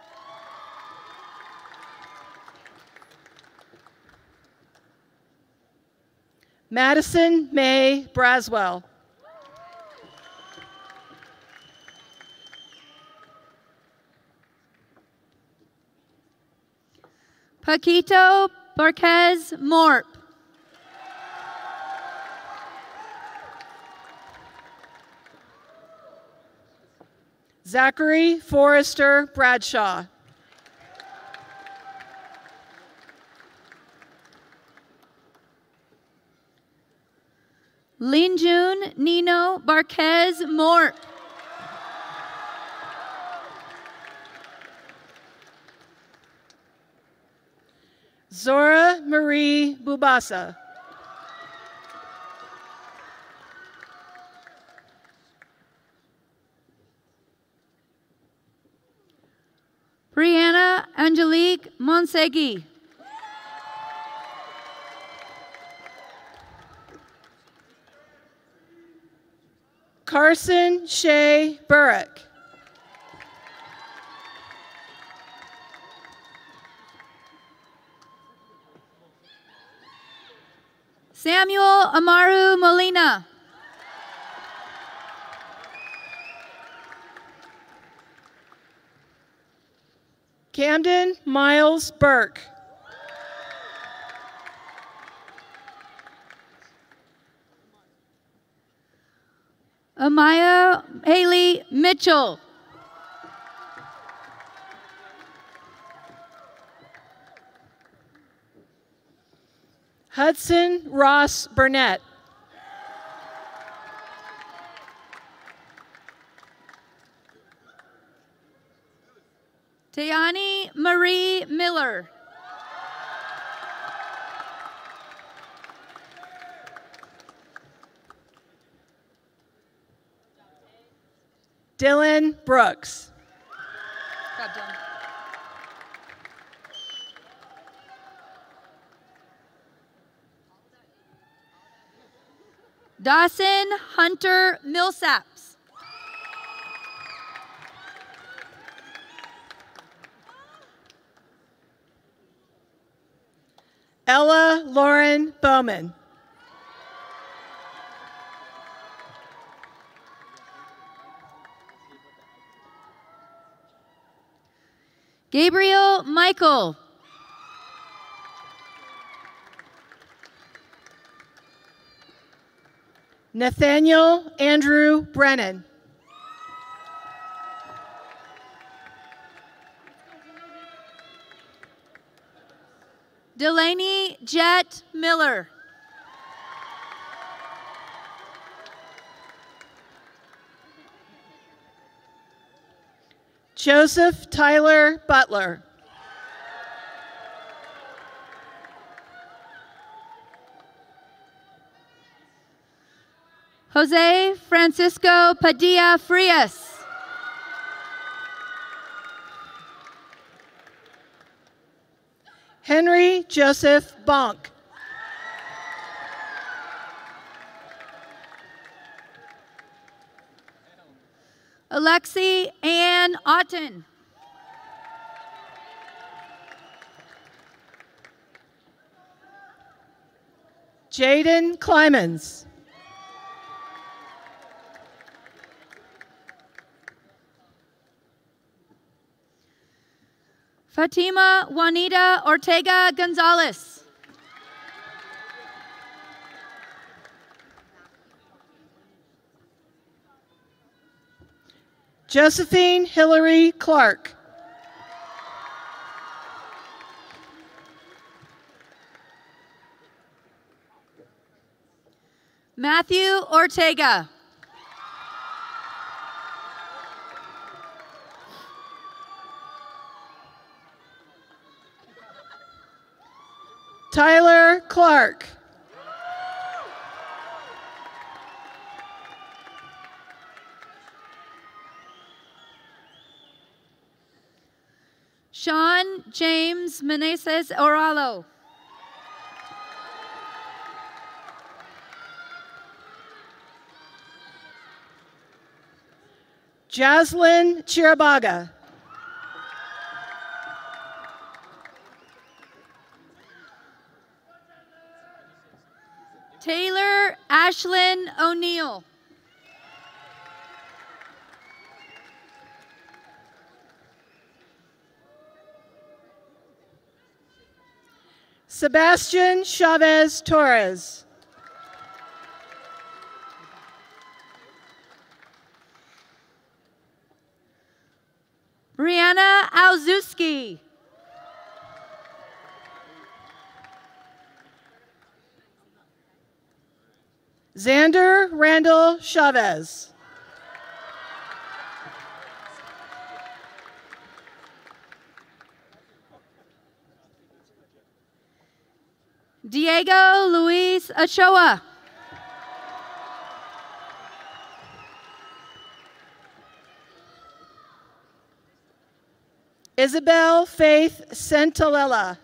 Madison May Braswell. Paquito Barquez Morp. Zachary Forrester Bradshaw. Linjun Nino Barquez Morp. Zora Marie Bubasa. Brianna Angelique Monsegui. Carson Shea Burrick. Samuel Amaru Molina. Camden Miles Burke. Amaya Haley Mitchell. Hudson Ross Burnett. Tayani Marie Miller. Dylan Brooks. Dawson Hunter Millsaps. Ella Lauren Bowman. Gabriel Michael. Nathaniel Andrew Brennan. Delaney Jet Miller. Joseph Tyler Butler. Jose Francisco Padilla Frias. Henry Joseph Bonk. Alexi Ann Otten. Jaden Clemens. Fatima Juanita Ortega Gonzalez. Josephine Hillary Clark. Matthew Ortega. Tyler Clark. Sean James Meneses Oralo. Jaslyn Chirabaga. Taylor Ashlyn O'Neill. Sebastian Chavez Torres. Brianna Alzuski. Xander Randall Chavez. Diego Luis Ochoa. Isabel Faith Santalella.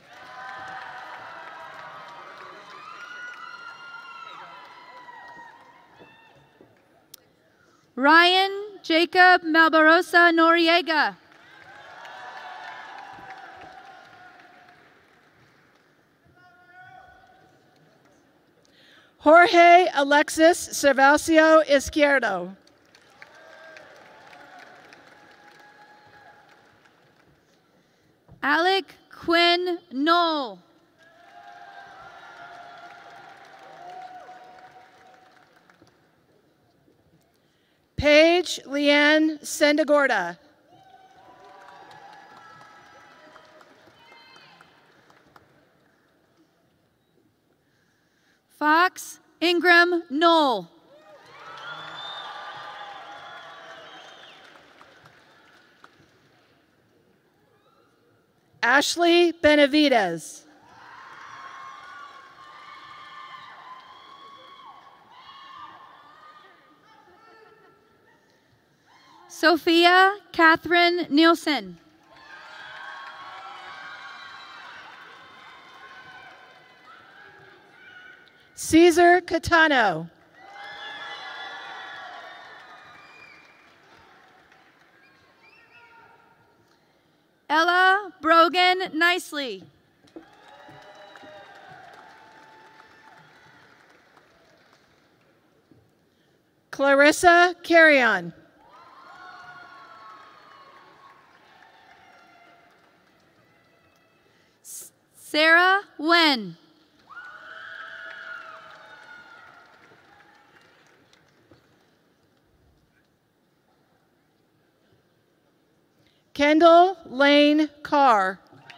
Ryan Jacob Malbarosa Noriega. Jorge Alexis Servalcio Izquierdo. Alec Quinn Knoll. Paige Leanne Sendagorda. Fox Ingram Knoll. Ashley Benavides. Sophia Catherine Nielsen. Caesar Catano. Ella Brogan Nicely. Clarissa Carrion. Sarah Wen. Kendall Lane Carr.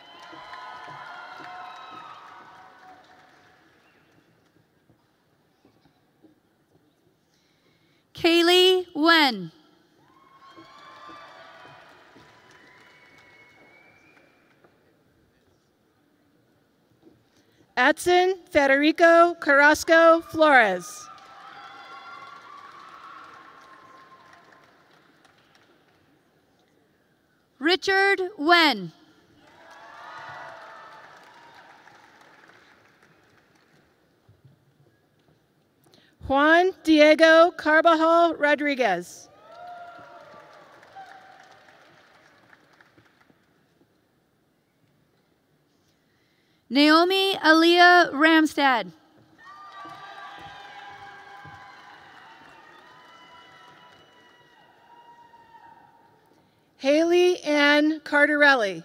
Kaylee Wen. Edson Federico Carrasco Flores. Richard Wen. Juan Diego Carbajal Rodriguez. Naomi Aaliyah Ramstad. Haley Ann Cardarelli.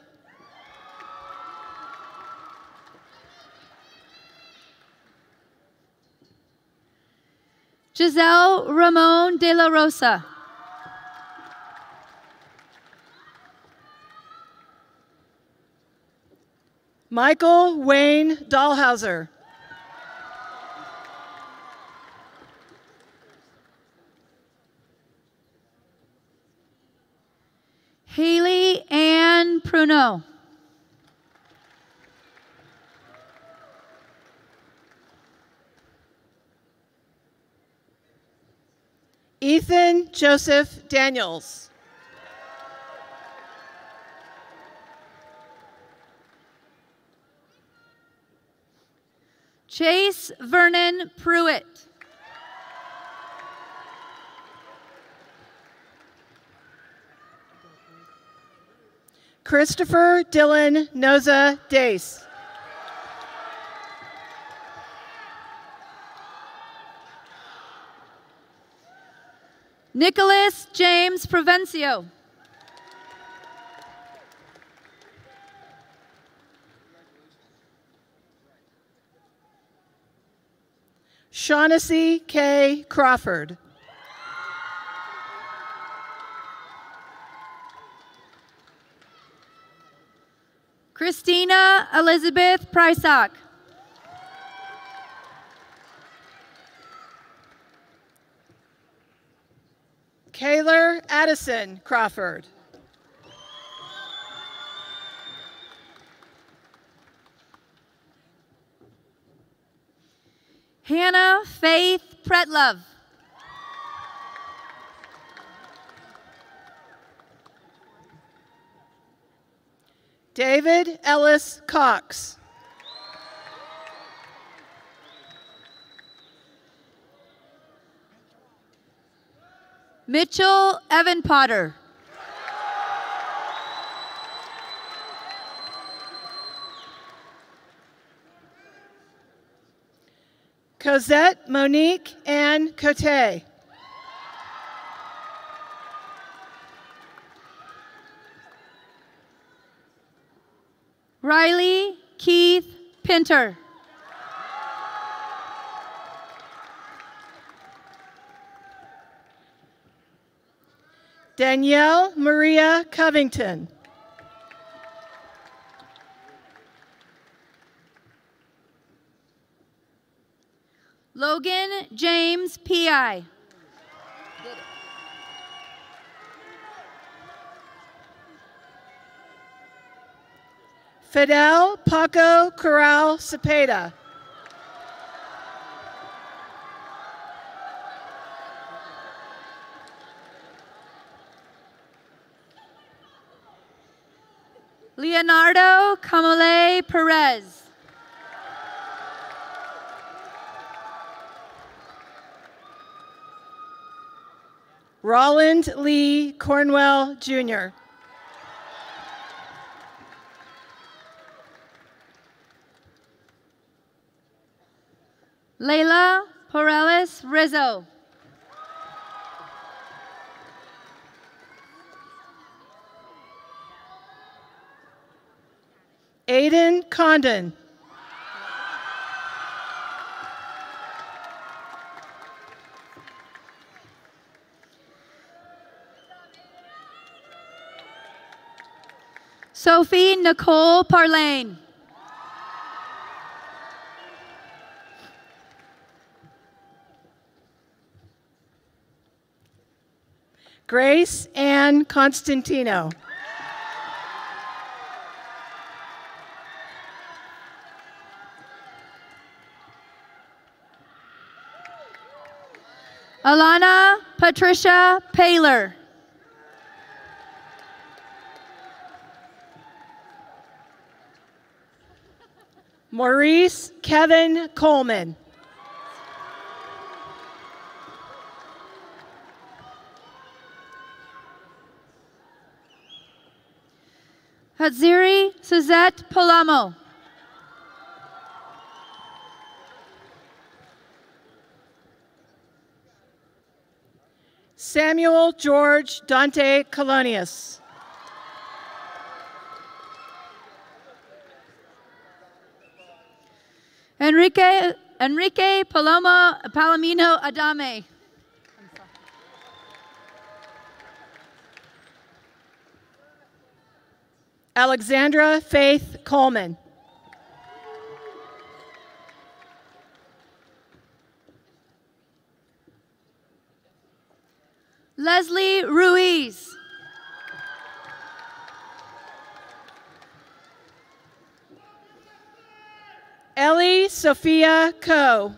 Giselle Ramon de la Rosa. Michael Wayne Dahlhauser. Haley Ann Pruno. Ethan Joseph Daniels. Chase Vernon Pruitt. Christopher Dylan Noza Dace. Nicholas James Provencio. Shaughnessy K. Crawford. Christina Elizabeth Prysock. Kaylor Addison Crawford. Hannah Faith Pretlove. David Ellis Cox. Mitchell Evan Potter. Cosette Monique Ann Cote. Riley Keith Pinter. Danielle Maria Covington. Logan James P.I. Fidel Paco Corral Cepeda. Leonardo Camole Perez. Roland Lee Cornwell, Jr. Layla Porellis Rizzo. Aiden Condon. Sophie Nicole Parlane. Grace Ann Constantino. Alana Patricia Paler. Maurice Kevin Coleman. Hatziri Suzette Palamo. Samuel George Dante Colonius. Enrique Palomino Adame. Alexandra Faith Coleman. Leslie Ruiz. Ellie Sophia Coe.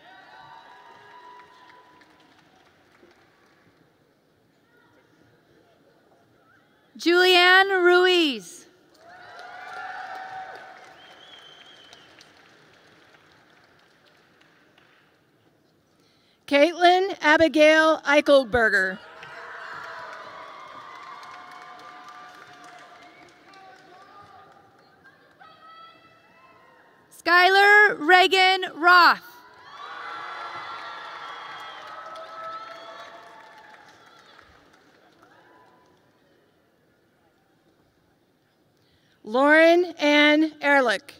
Julianne Ruiz. Caitlin Abigail Eichelberger. Skylar Reagan Roth. Lauren Ann Ehrlich.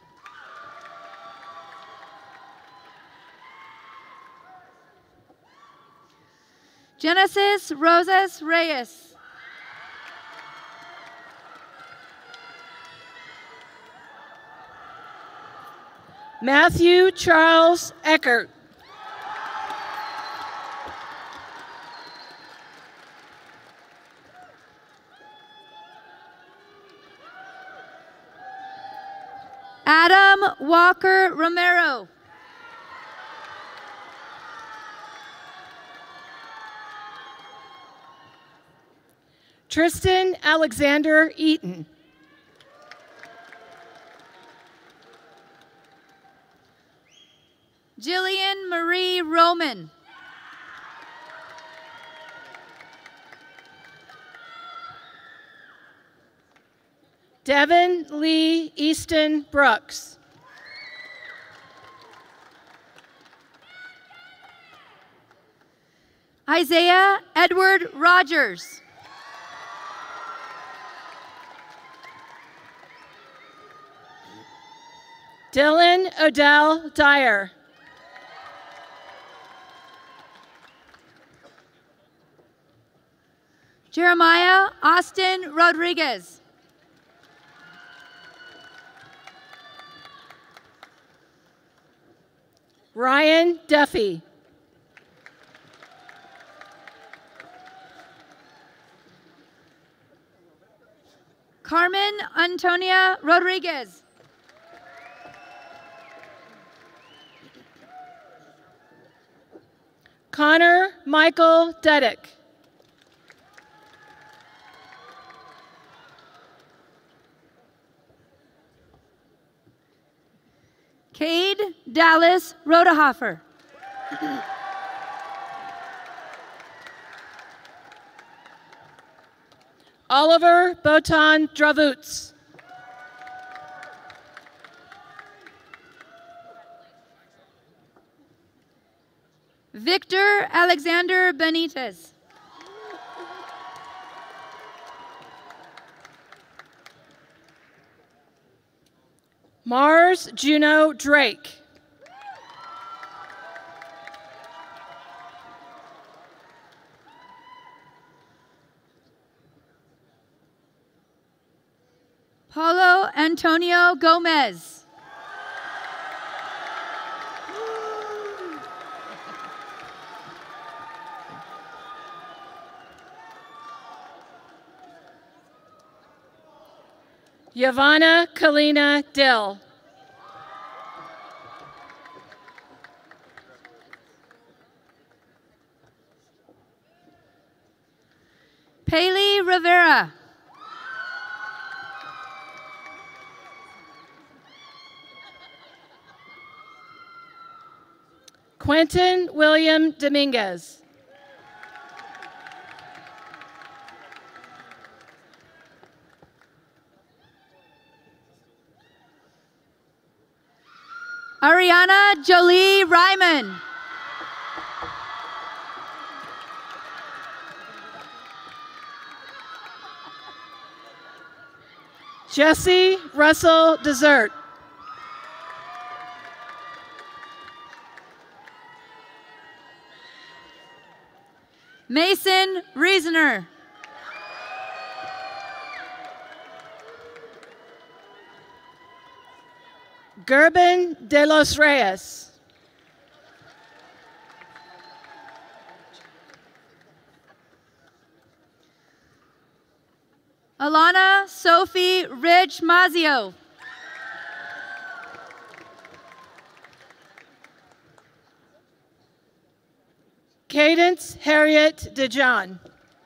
Genesis Rosas Reyes. Matthew Charles Eckert. Adam Walker Romero. Tristan Alexander Eaton. Jillian Marie Roman. Devin Lee Easton Brooks. Isaiah Edward Rogers. Dylan Odell Dyer. Jeremiah Austin Rodriguez. Ryan Duffy. Carmen Antonia Rodriguez. Connor Michael Deddick. Cade Dallas Rodehofer. Oliver Botan Dravuts. Victor Alexander Benitez. Mars Juno Drake. Paulo Antonio Gomez. Yavanna Kalina Dill. Paley Rivera. Quentin William Dominguez. Ariana Jolie Ryman. Jesse Russell Desert. Mason Reasoner. Gerben de los Reyes. Alana Sophie Ridge Mazio. Cadence Harriet DeJohn.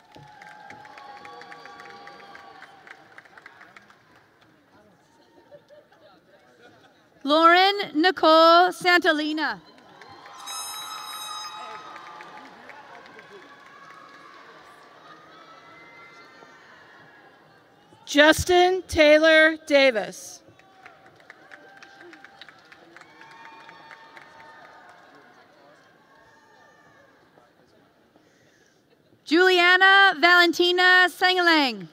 Lauren Nicole Santalina. Justin Taylor Davis. Juliana Valentina Sengelang.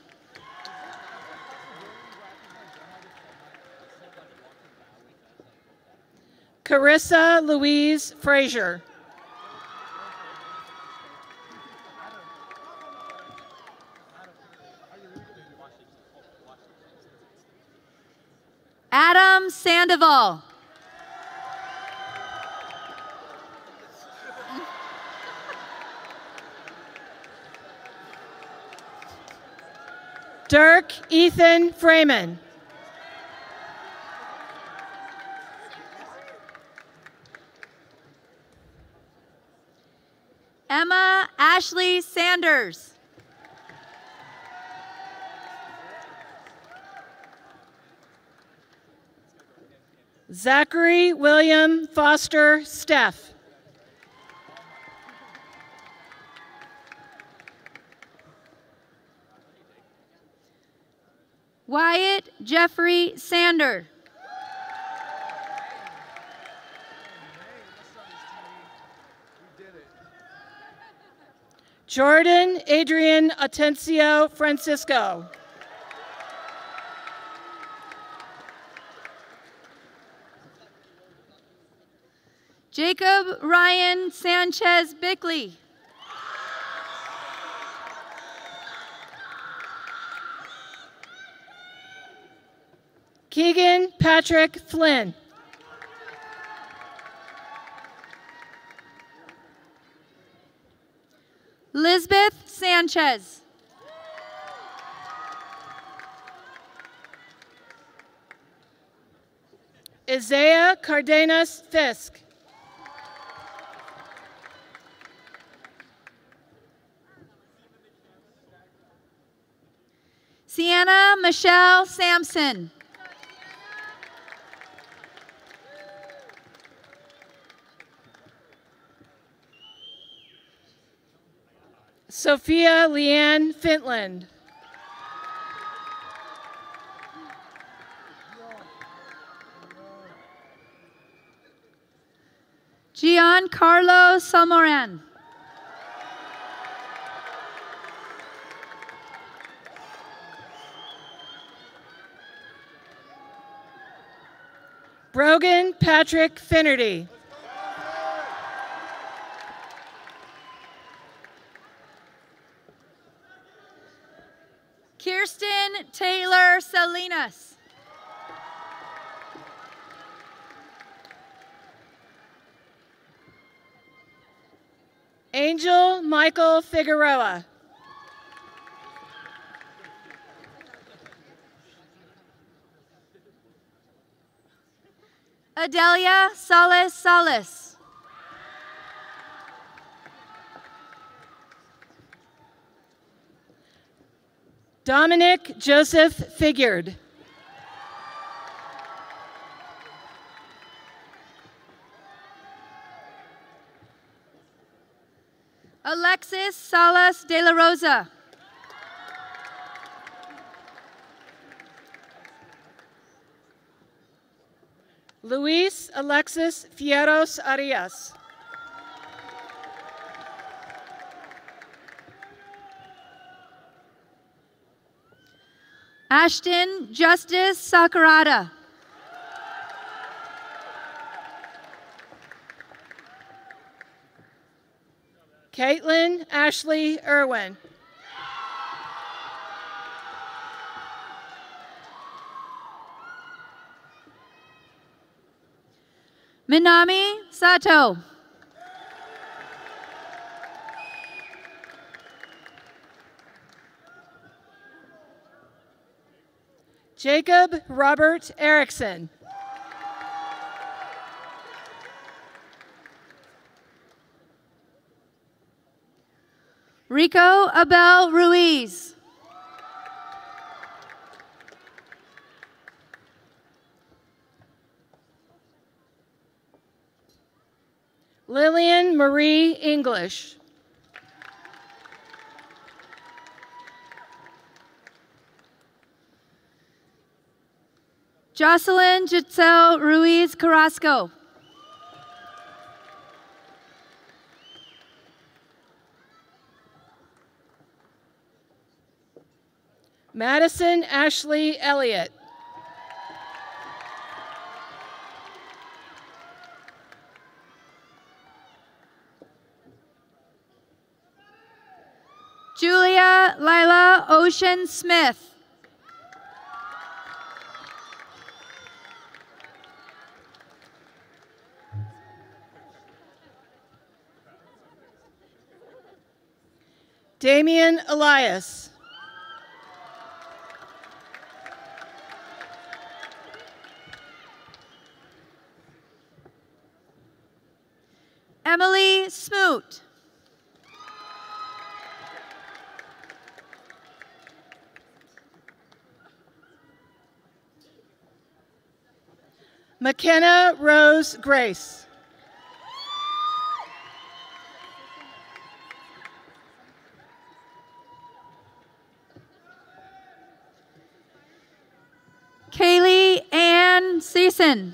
Carissa Louise Frazier. Adam Sandoval. Dirk Ethan Freeman. Emma Ashley Sanders. Zachary William Foster Steff. Wyatt Jeffrey Sander. Jordan Adrian Atencio Francisco. Jacob Ryan Sanchez Bickley. Keegan Patrick Flynn. Lisbeth Sanchez. Isaiah Cardenas Fisk. Sienna Michelle Sampson. Sophia Leanne Fintland. Giancarlo Salmoran. Brogan Patrick Finnerty. Kirsten Taylor Salinas. Angel Michael Figueroa. Adelia Salas. Dominic Joseph Figured. Alexis Salas de la Rosa. Luis Alexis Fierros Arias. Ashton Justice Sakurada. Caitlin Ashley Irwin. Minami Sato. Jacob Robert Erickson. Rico Abel Ruiz. Lillian Marie English. Jocelyn Giselle Ruiz Carrasco. Madison Ashley Elliott. Julia Lila Ocean Smith. Damian Elias. Emily Smoot. McKenna Rose Grace. Kaylee Ann Season.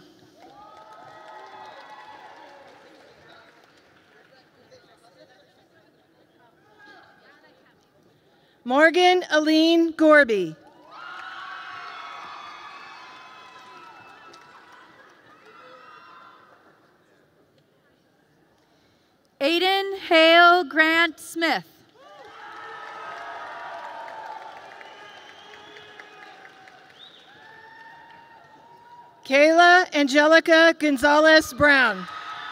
Morgan Aline Gorby. Aiden Hale Grant Smith. Kayla Angelica Gonzalez Brown.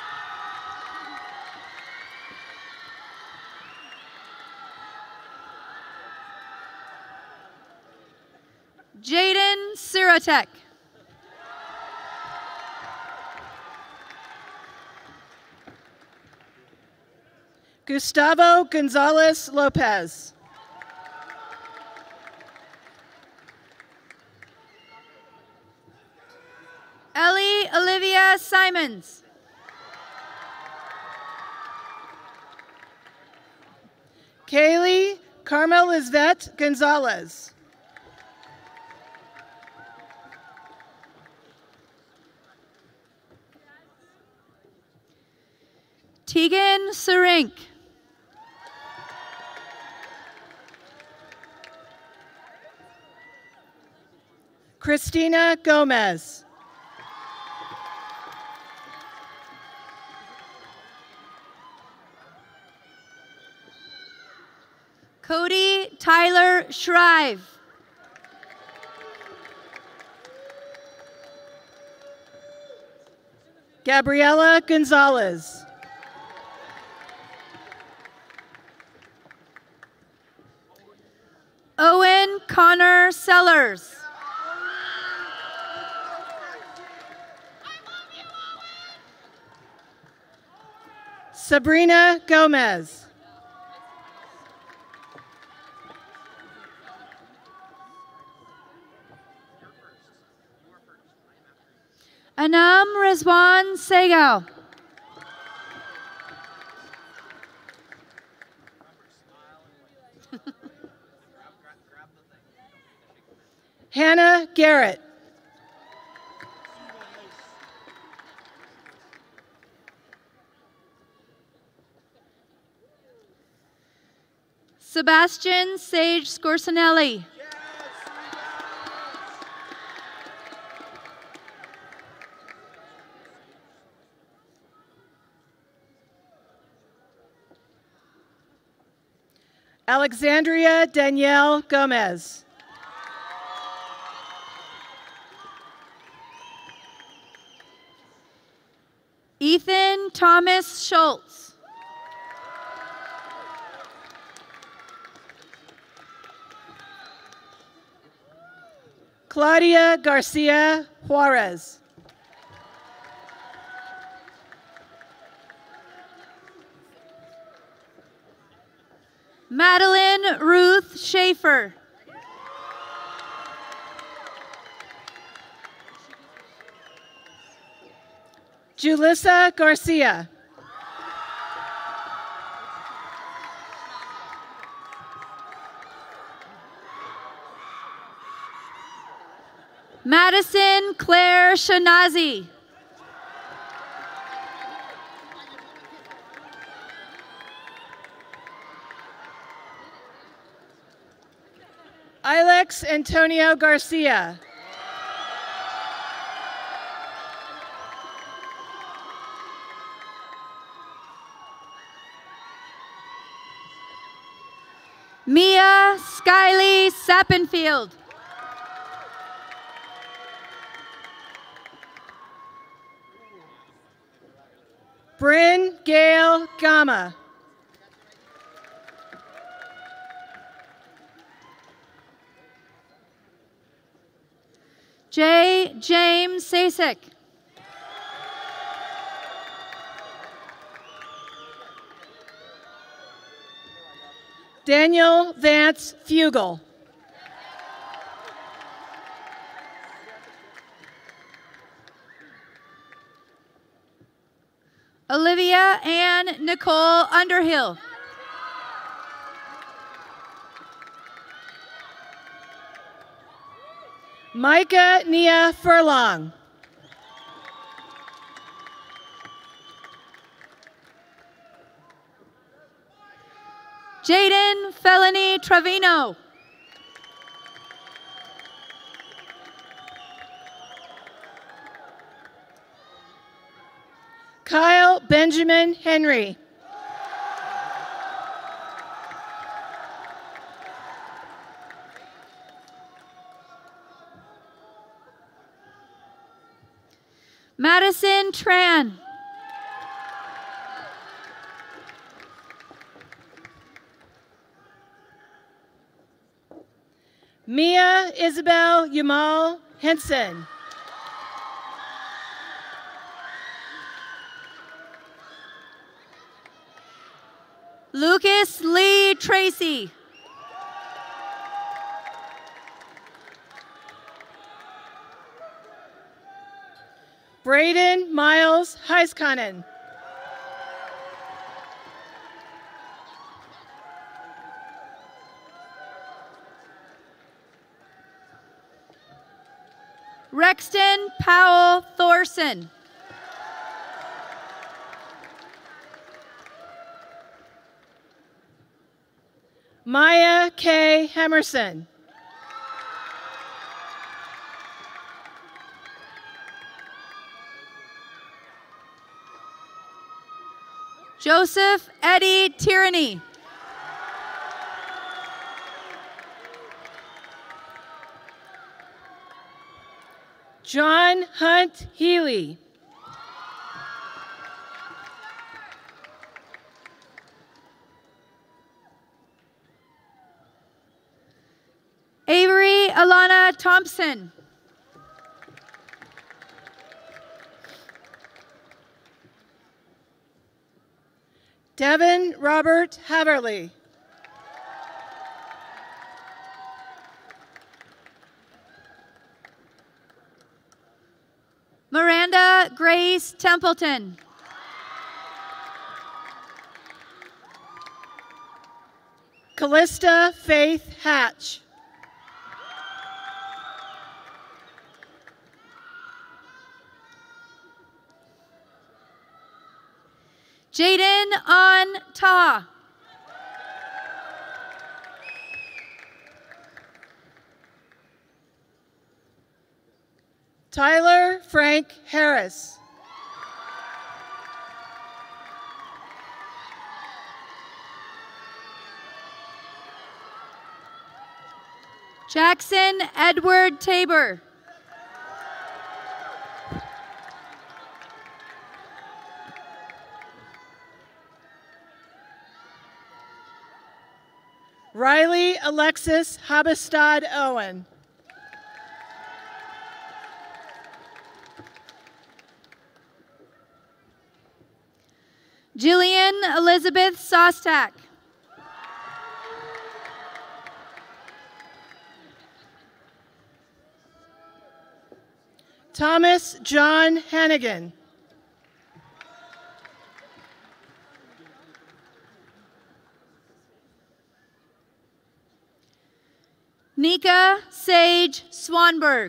Jaden Sirotek. Gustavo Gonzalez Lopez. Ellie Olivia Simons. Kaylee Carmel Lisvette Gonzalez. Tegan Serink. Christina Gomez. Cody Tyler Shrive. Gabriela Gonzalez. Owen Connor Sellers. Sabrina Gomez. Anam Rizwan Segal. Hannah Garrett. Sebastian Sage Scorsanelli. Alexandria Danielle Gomez. Ethan Thomas Schultz. Claudia Garcia Juarez. Madeline Ruth Schaefer. Julissa Garcia. Madison Claire Shanazi. Ilex Antonio Garcia. Mia Skylee Sappenfield. Bryn Gail Gama. J. James Sasek. Daniel Vance Fugel. Olivia Ann Nicole Underhill. Micah Nia Furlong. Jaden Felony Trevino. Kyle Benjamin Henry. Madison Tran. Mia Isabel Yamal Henson. Lucas Lee Tracy. Braden Miles Heiskanen. Rexton Powell Thorson. Maya K. Hemerson. Joseph Eddie Tierney. John Hunt Healy. Avery Alana Thompson. Devin Robert Haverly. Miranda Grace Templeton. Callista Faith Hatch. Jaden On Ta. Tyler Frank Harris. Jackson Edward Tabor. Riley Alexis Habestad Owen. Jillian Elizabeth Sostak. Thomas John Hannigan. Nika Sage Swanberg.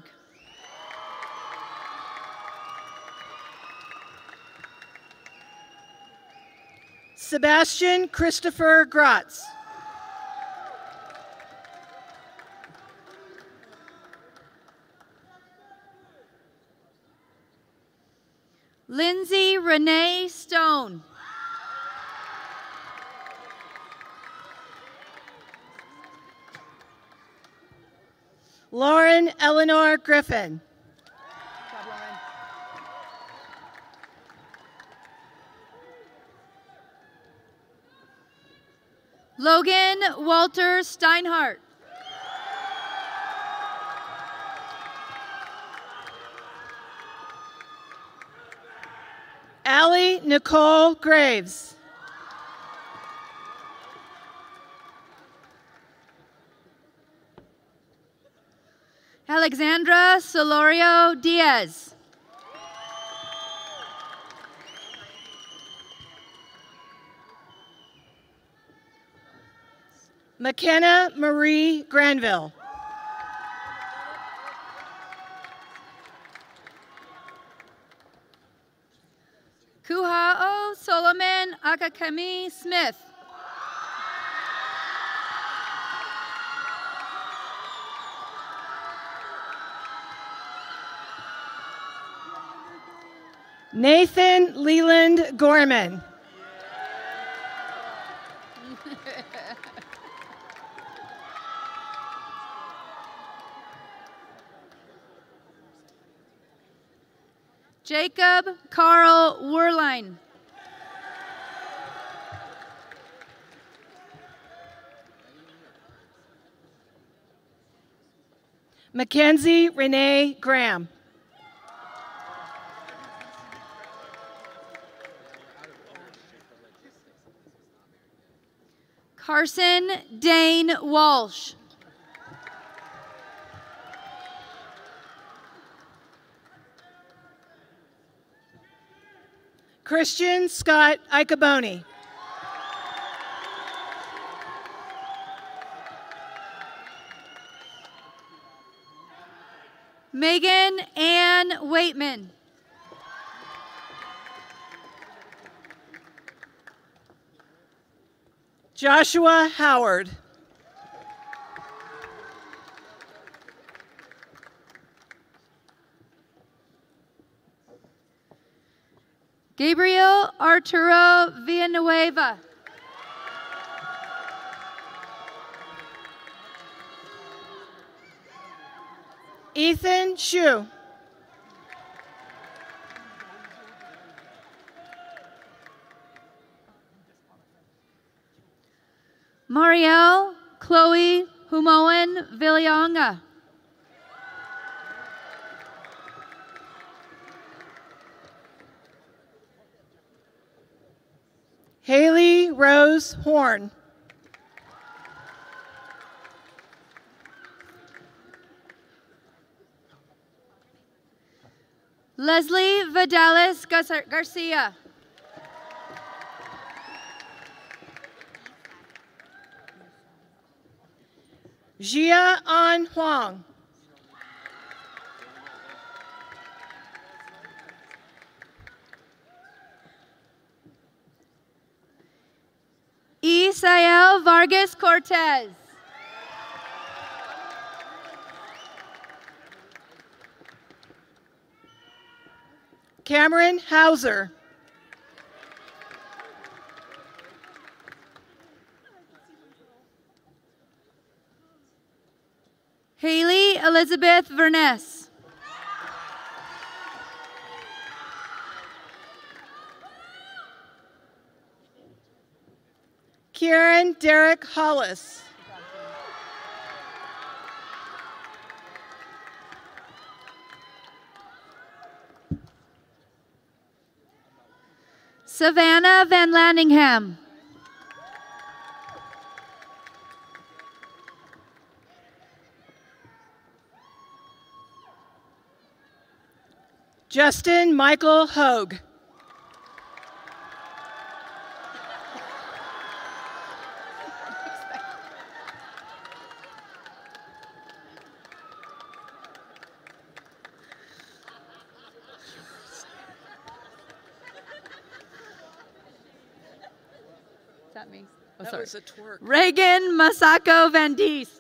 Sebastian Christopher Grotz. Lindsay Renee Stone. Lauren Eleanor Griffin. Logan Walter Steinhardt. Allie Nicole Graves. Alexandra Solorio Diaz. McKenna Marie Granville. Kuha'o Solomon Akakemi Smith. Nathan Leland Gorman. Jacob Carl Werlein. Mackenzie Renee Graham. Carson Dane Walsh. Christian Scott Icaboni. Megan Ann Waitman. Joshua Howard. Gabriel Arturo Villanueva. Ethan Shu. Marielle Chloe Humoen Villanga. Haley Rose Horn. Leslie Vidales Garcia. Jia An Huang. Isael Vargas Cortez. Cameron Hauser. Haley Elizabeth Verness. Kieran Derek Hollis. Savannah Van Landingham. Justin Michael Hogue. That me? Oh, That sorry. was a twerk. Reagan Masako Van Diest.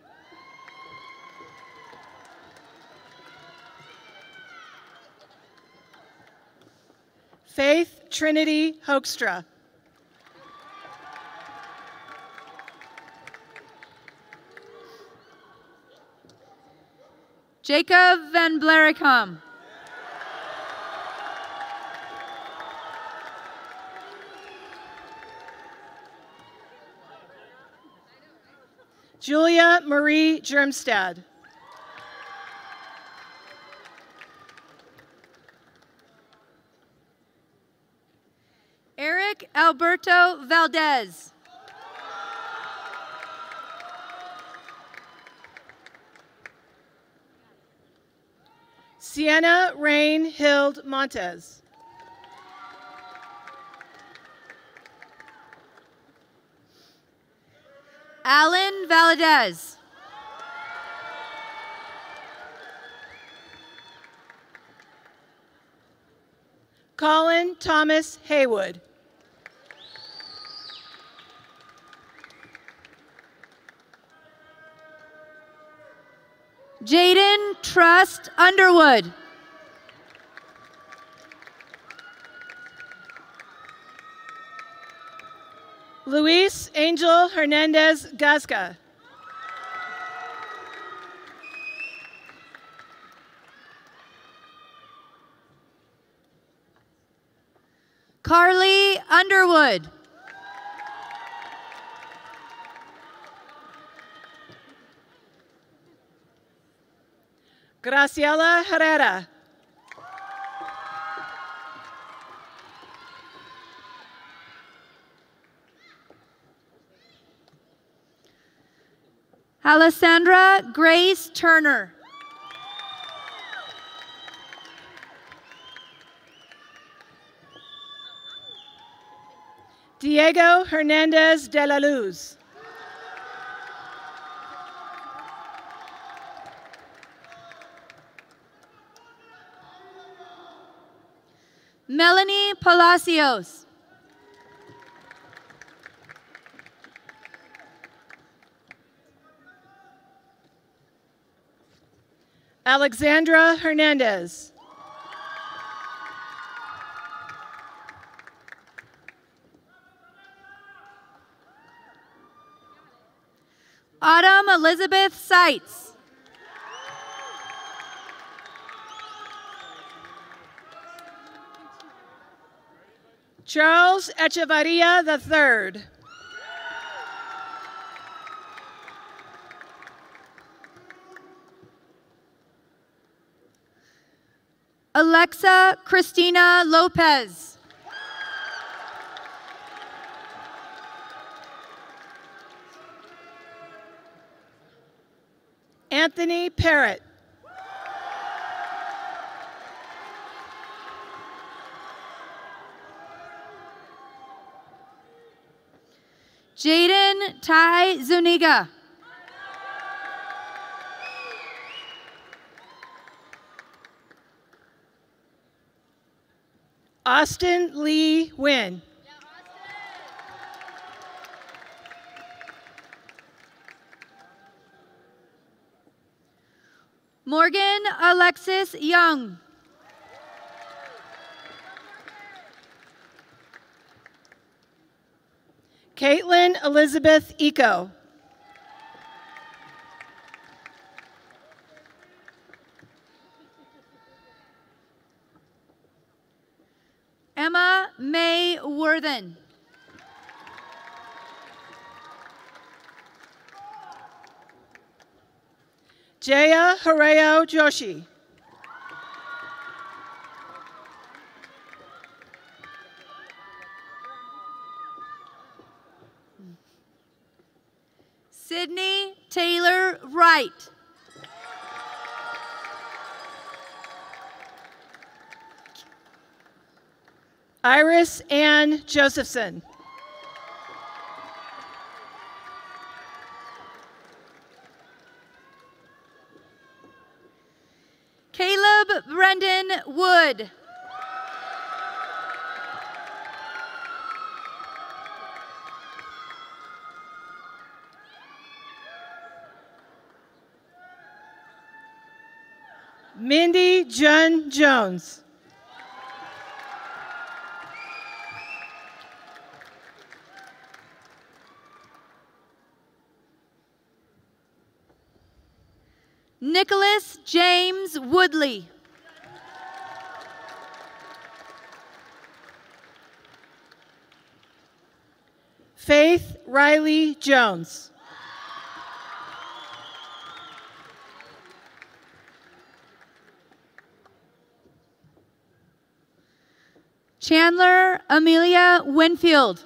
Faith Trinity Hoekstra. Jacob Van Blaricum. Julia Marie Germstad. Eric Alberto Valdez. Sienna Rain Hild Montez. Alan Valadez. Colin Thomas Haywood. Jaden Trust Underwood. Luis Angel Hernandez Gasca. Carly Underwood. Graciela Herrera. Alessandra Grace Turner. Diego Hernandez de la Luz. Melanie Palacios. Alexandra Hernandez. Autumn Elizabeth Seitz. Charles Echevarria III. Alexa Christina Lopez. Anthony Parrott. Jaden Ty Zuniga. Austin Lee Wynn. Morgan Alexis Young. Caitlin Elizabeth Eco. Emma May Worthen. Jaya Hareo Joshi. Sydney Taylor Wright. Iris Ann Josephson. Caleb Brendan Wood. Mindy Jun Jones. Nicholas James Woodley. Faith Riley Jones. Chandler Amelia Winfield.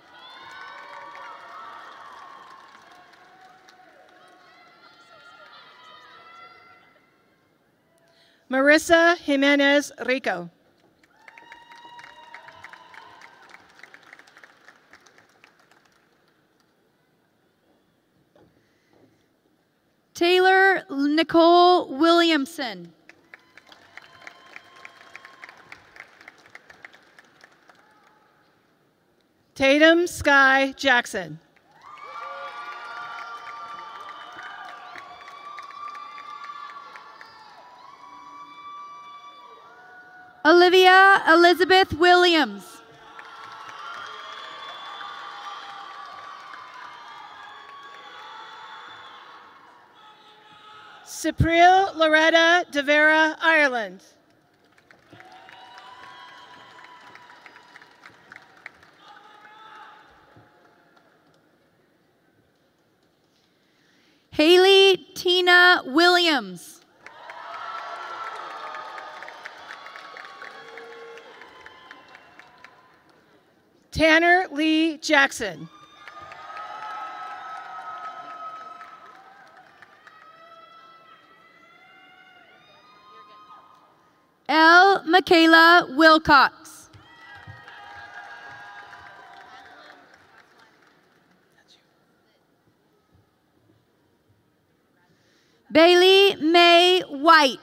Marissa Jimenez Rico. Taylor Nicole Williamson. Tatum Sky Jackson. Olivia Elizabeth Williams. Cypriel Loretta de Vera, Ireland. Haley Tina Williams. Tanner Lee Jackson. L. Michaela Wilcox. Bailey May White.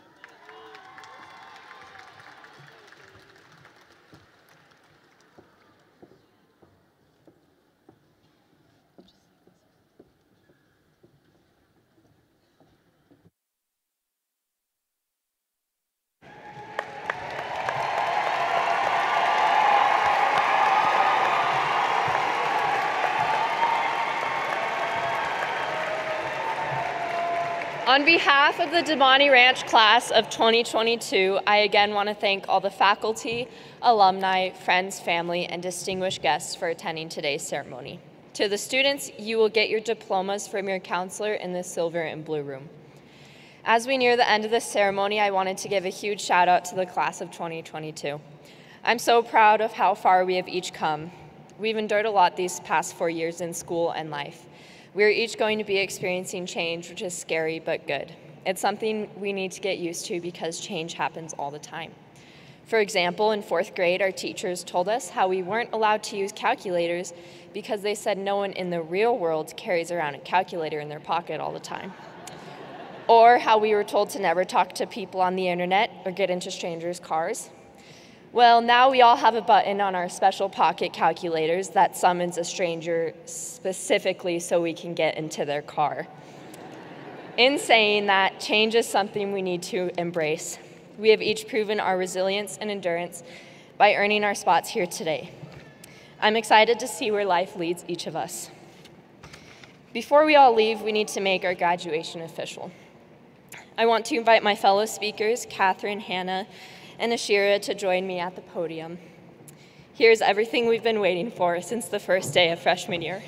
On behalf of the Damonte Ranch class of 2022, I again want to thank all the faculty, alumni, friends, family, and distinguished guests for attending today's ceremony. To the students, you will get your diplomas from your counselor in the silver and blue room. As we near the end of this ceremony, I wanted to give a huge shout out to the class of 2022. I'm so proud of how far we have each come. We've endured a lot these past 4 years in school and life. We are each going to be experiencing change, which is scary but good. It's something we need to get used to because change happens all the time. For example, in 4th grade, our teachers told us how we weren't allowed to use calculators because they said no one in the real world carries around a calculator in their pocket all the time. Or how we were told to never talk to people on the internet or get into strangers' cars. Well, now we all have a button on our special pocket calculators that summons a stranger specifically so we can get into their car. In saying that, change is something we need to embrace. We have each proven our resilience and endurance by earning our spots here today. I'm excited to see where life leads each of us. Before we all leave, we need to make our graduation official. I want to invite my fellow speakers, Catherine, Hannah, and Ashira, to join me at the podium. Here's everything we've been waiting for since the first day of freshman year.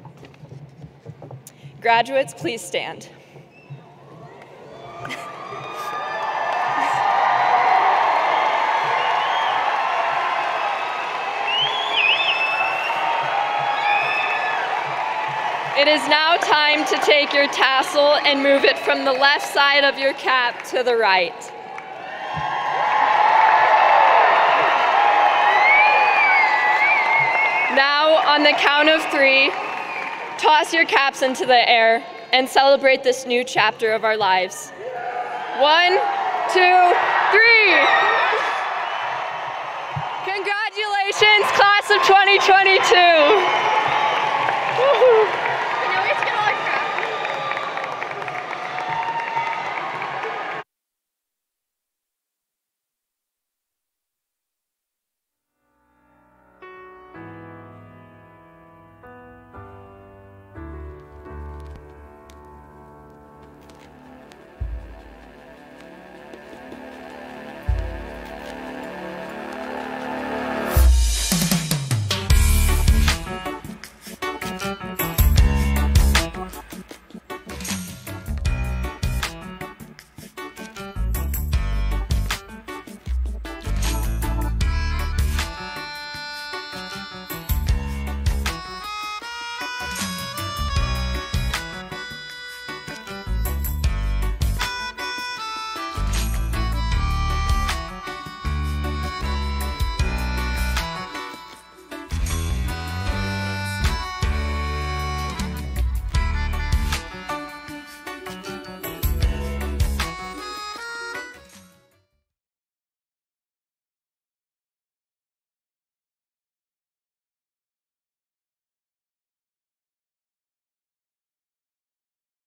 Graduates, please stand. It is now time to take your tassel and move it from the left side of your cap to the right. Now, on the count of 3, toss your caps into the air and celebrate this new chapter of our lives. 1, 2, 3. Congratulations, class of 2022.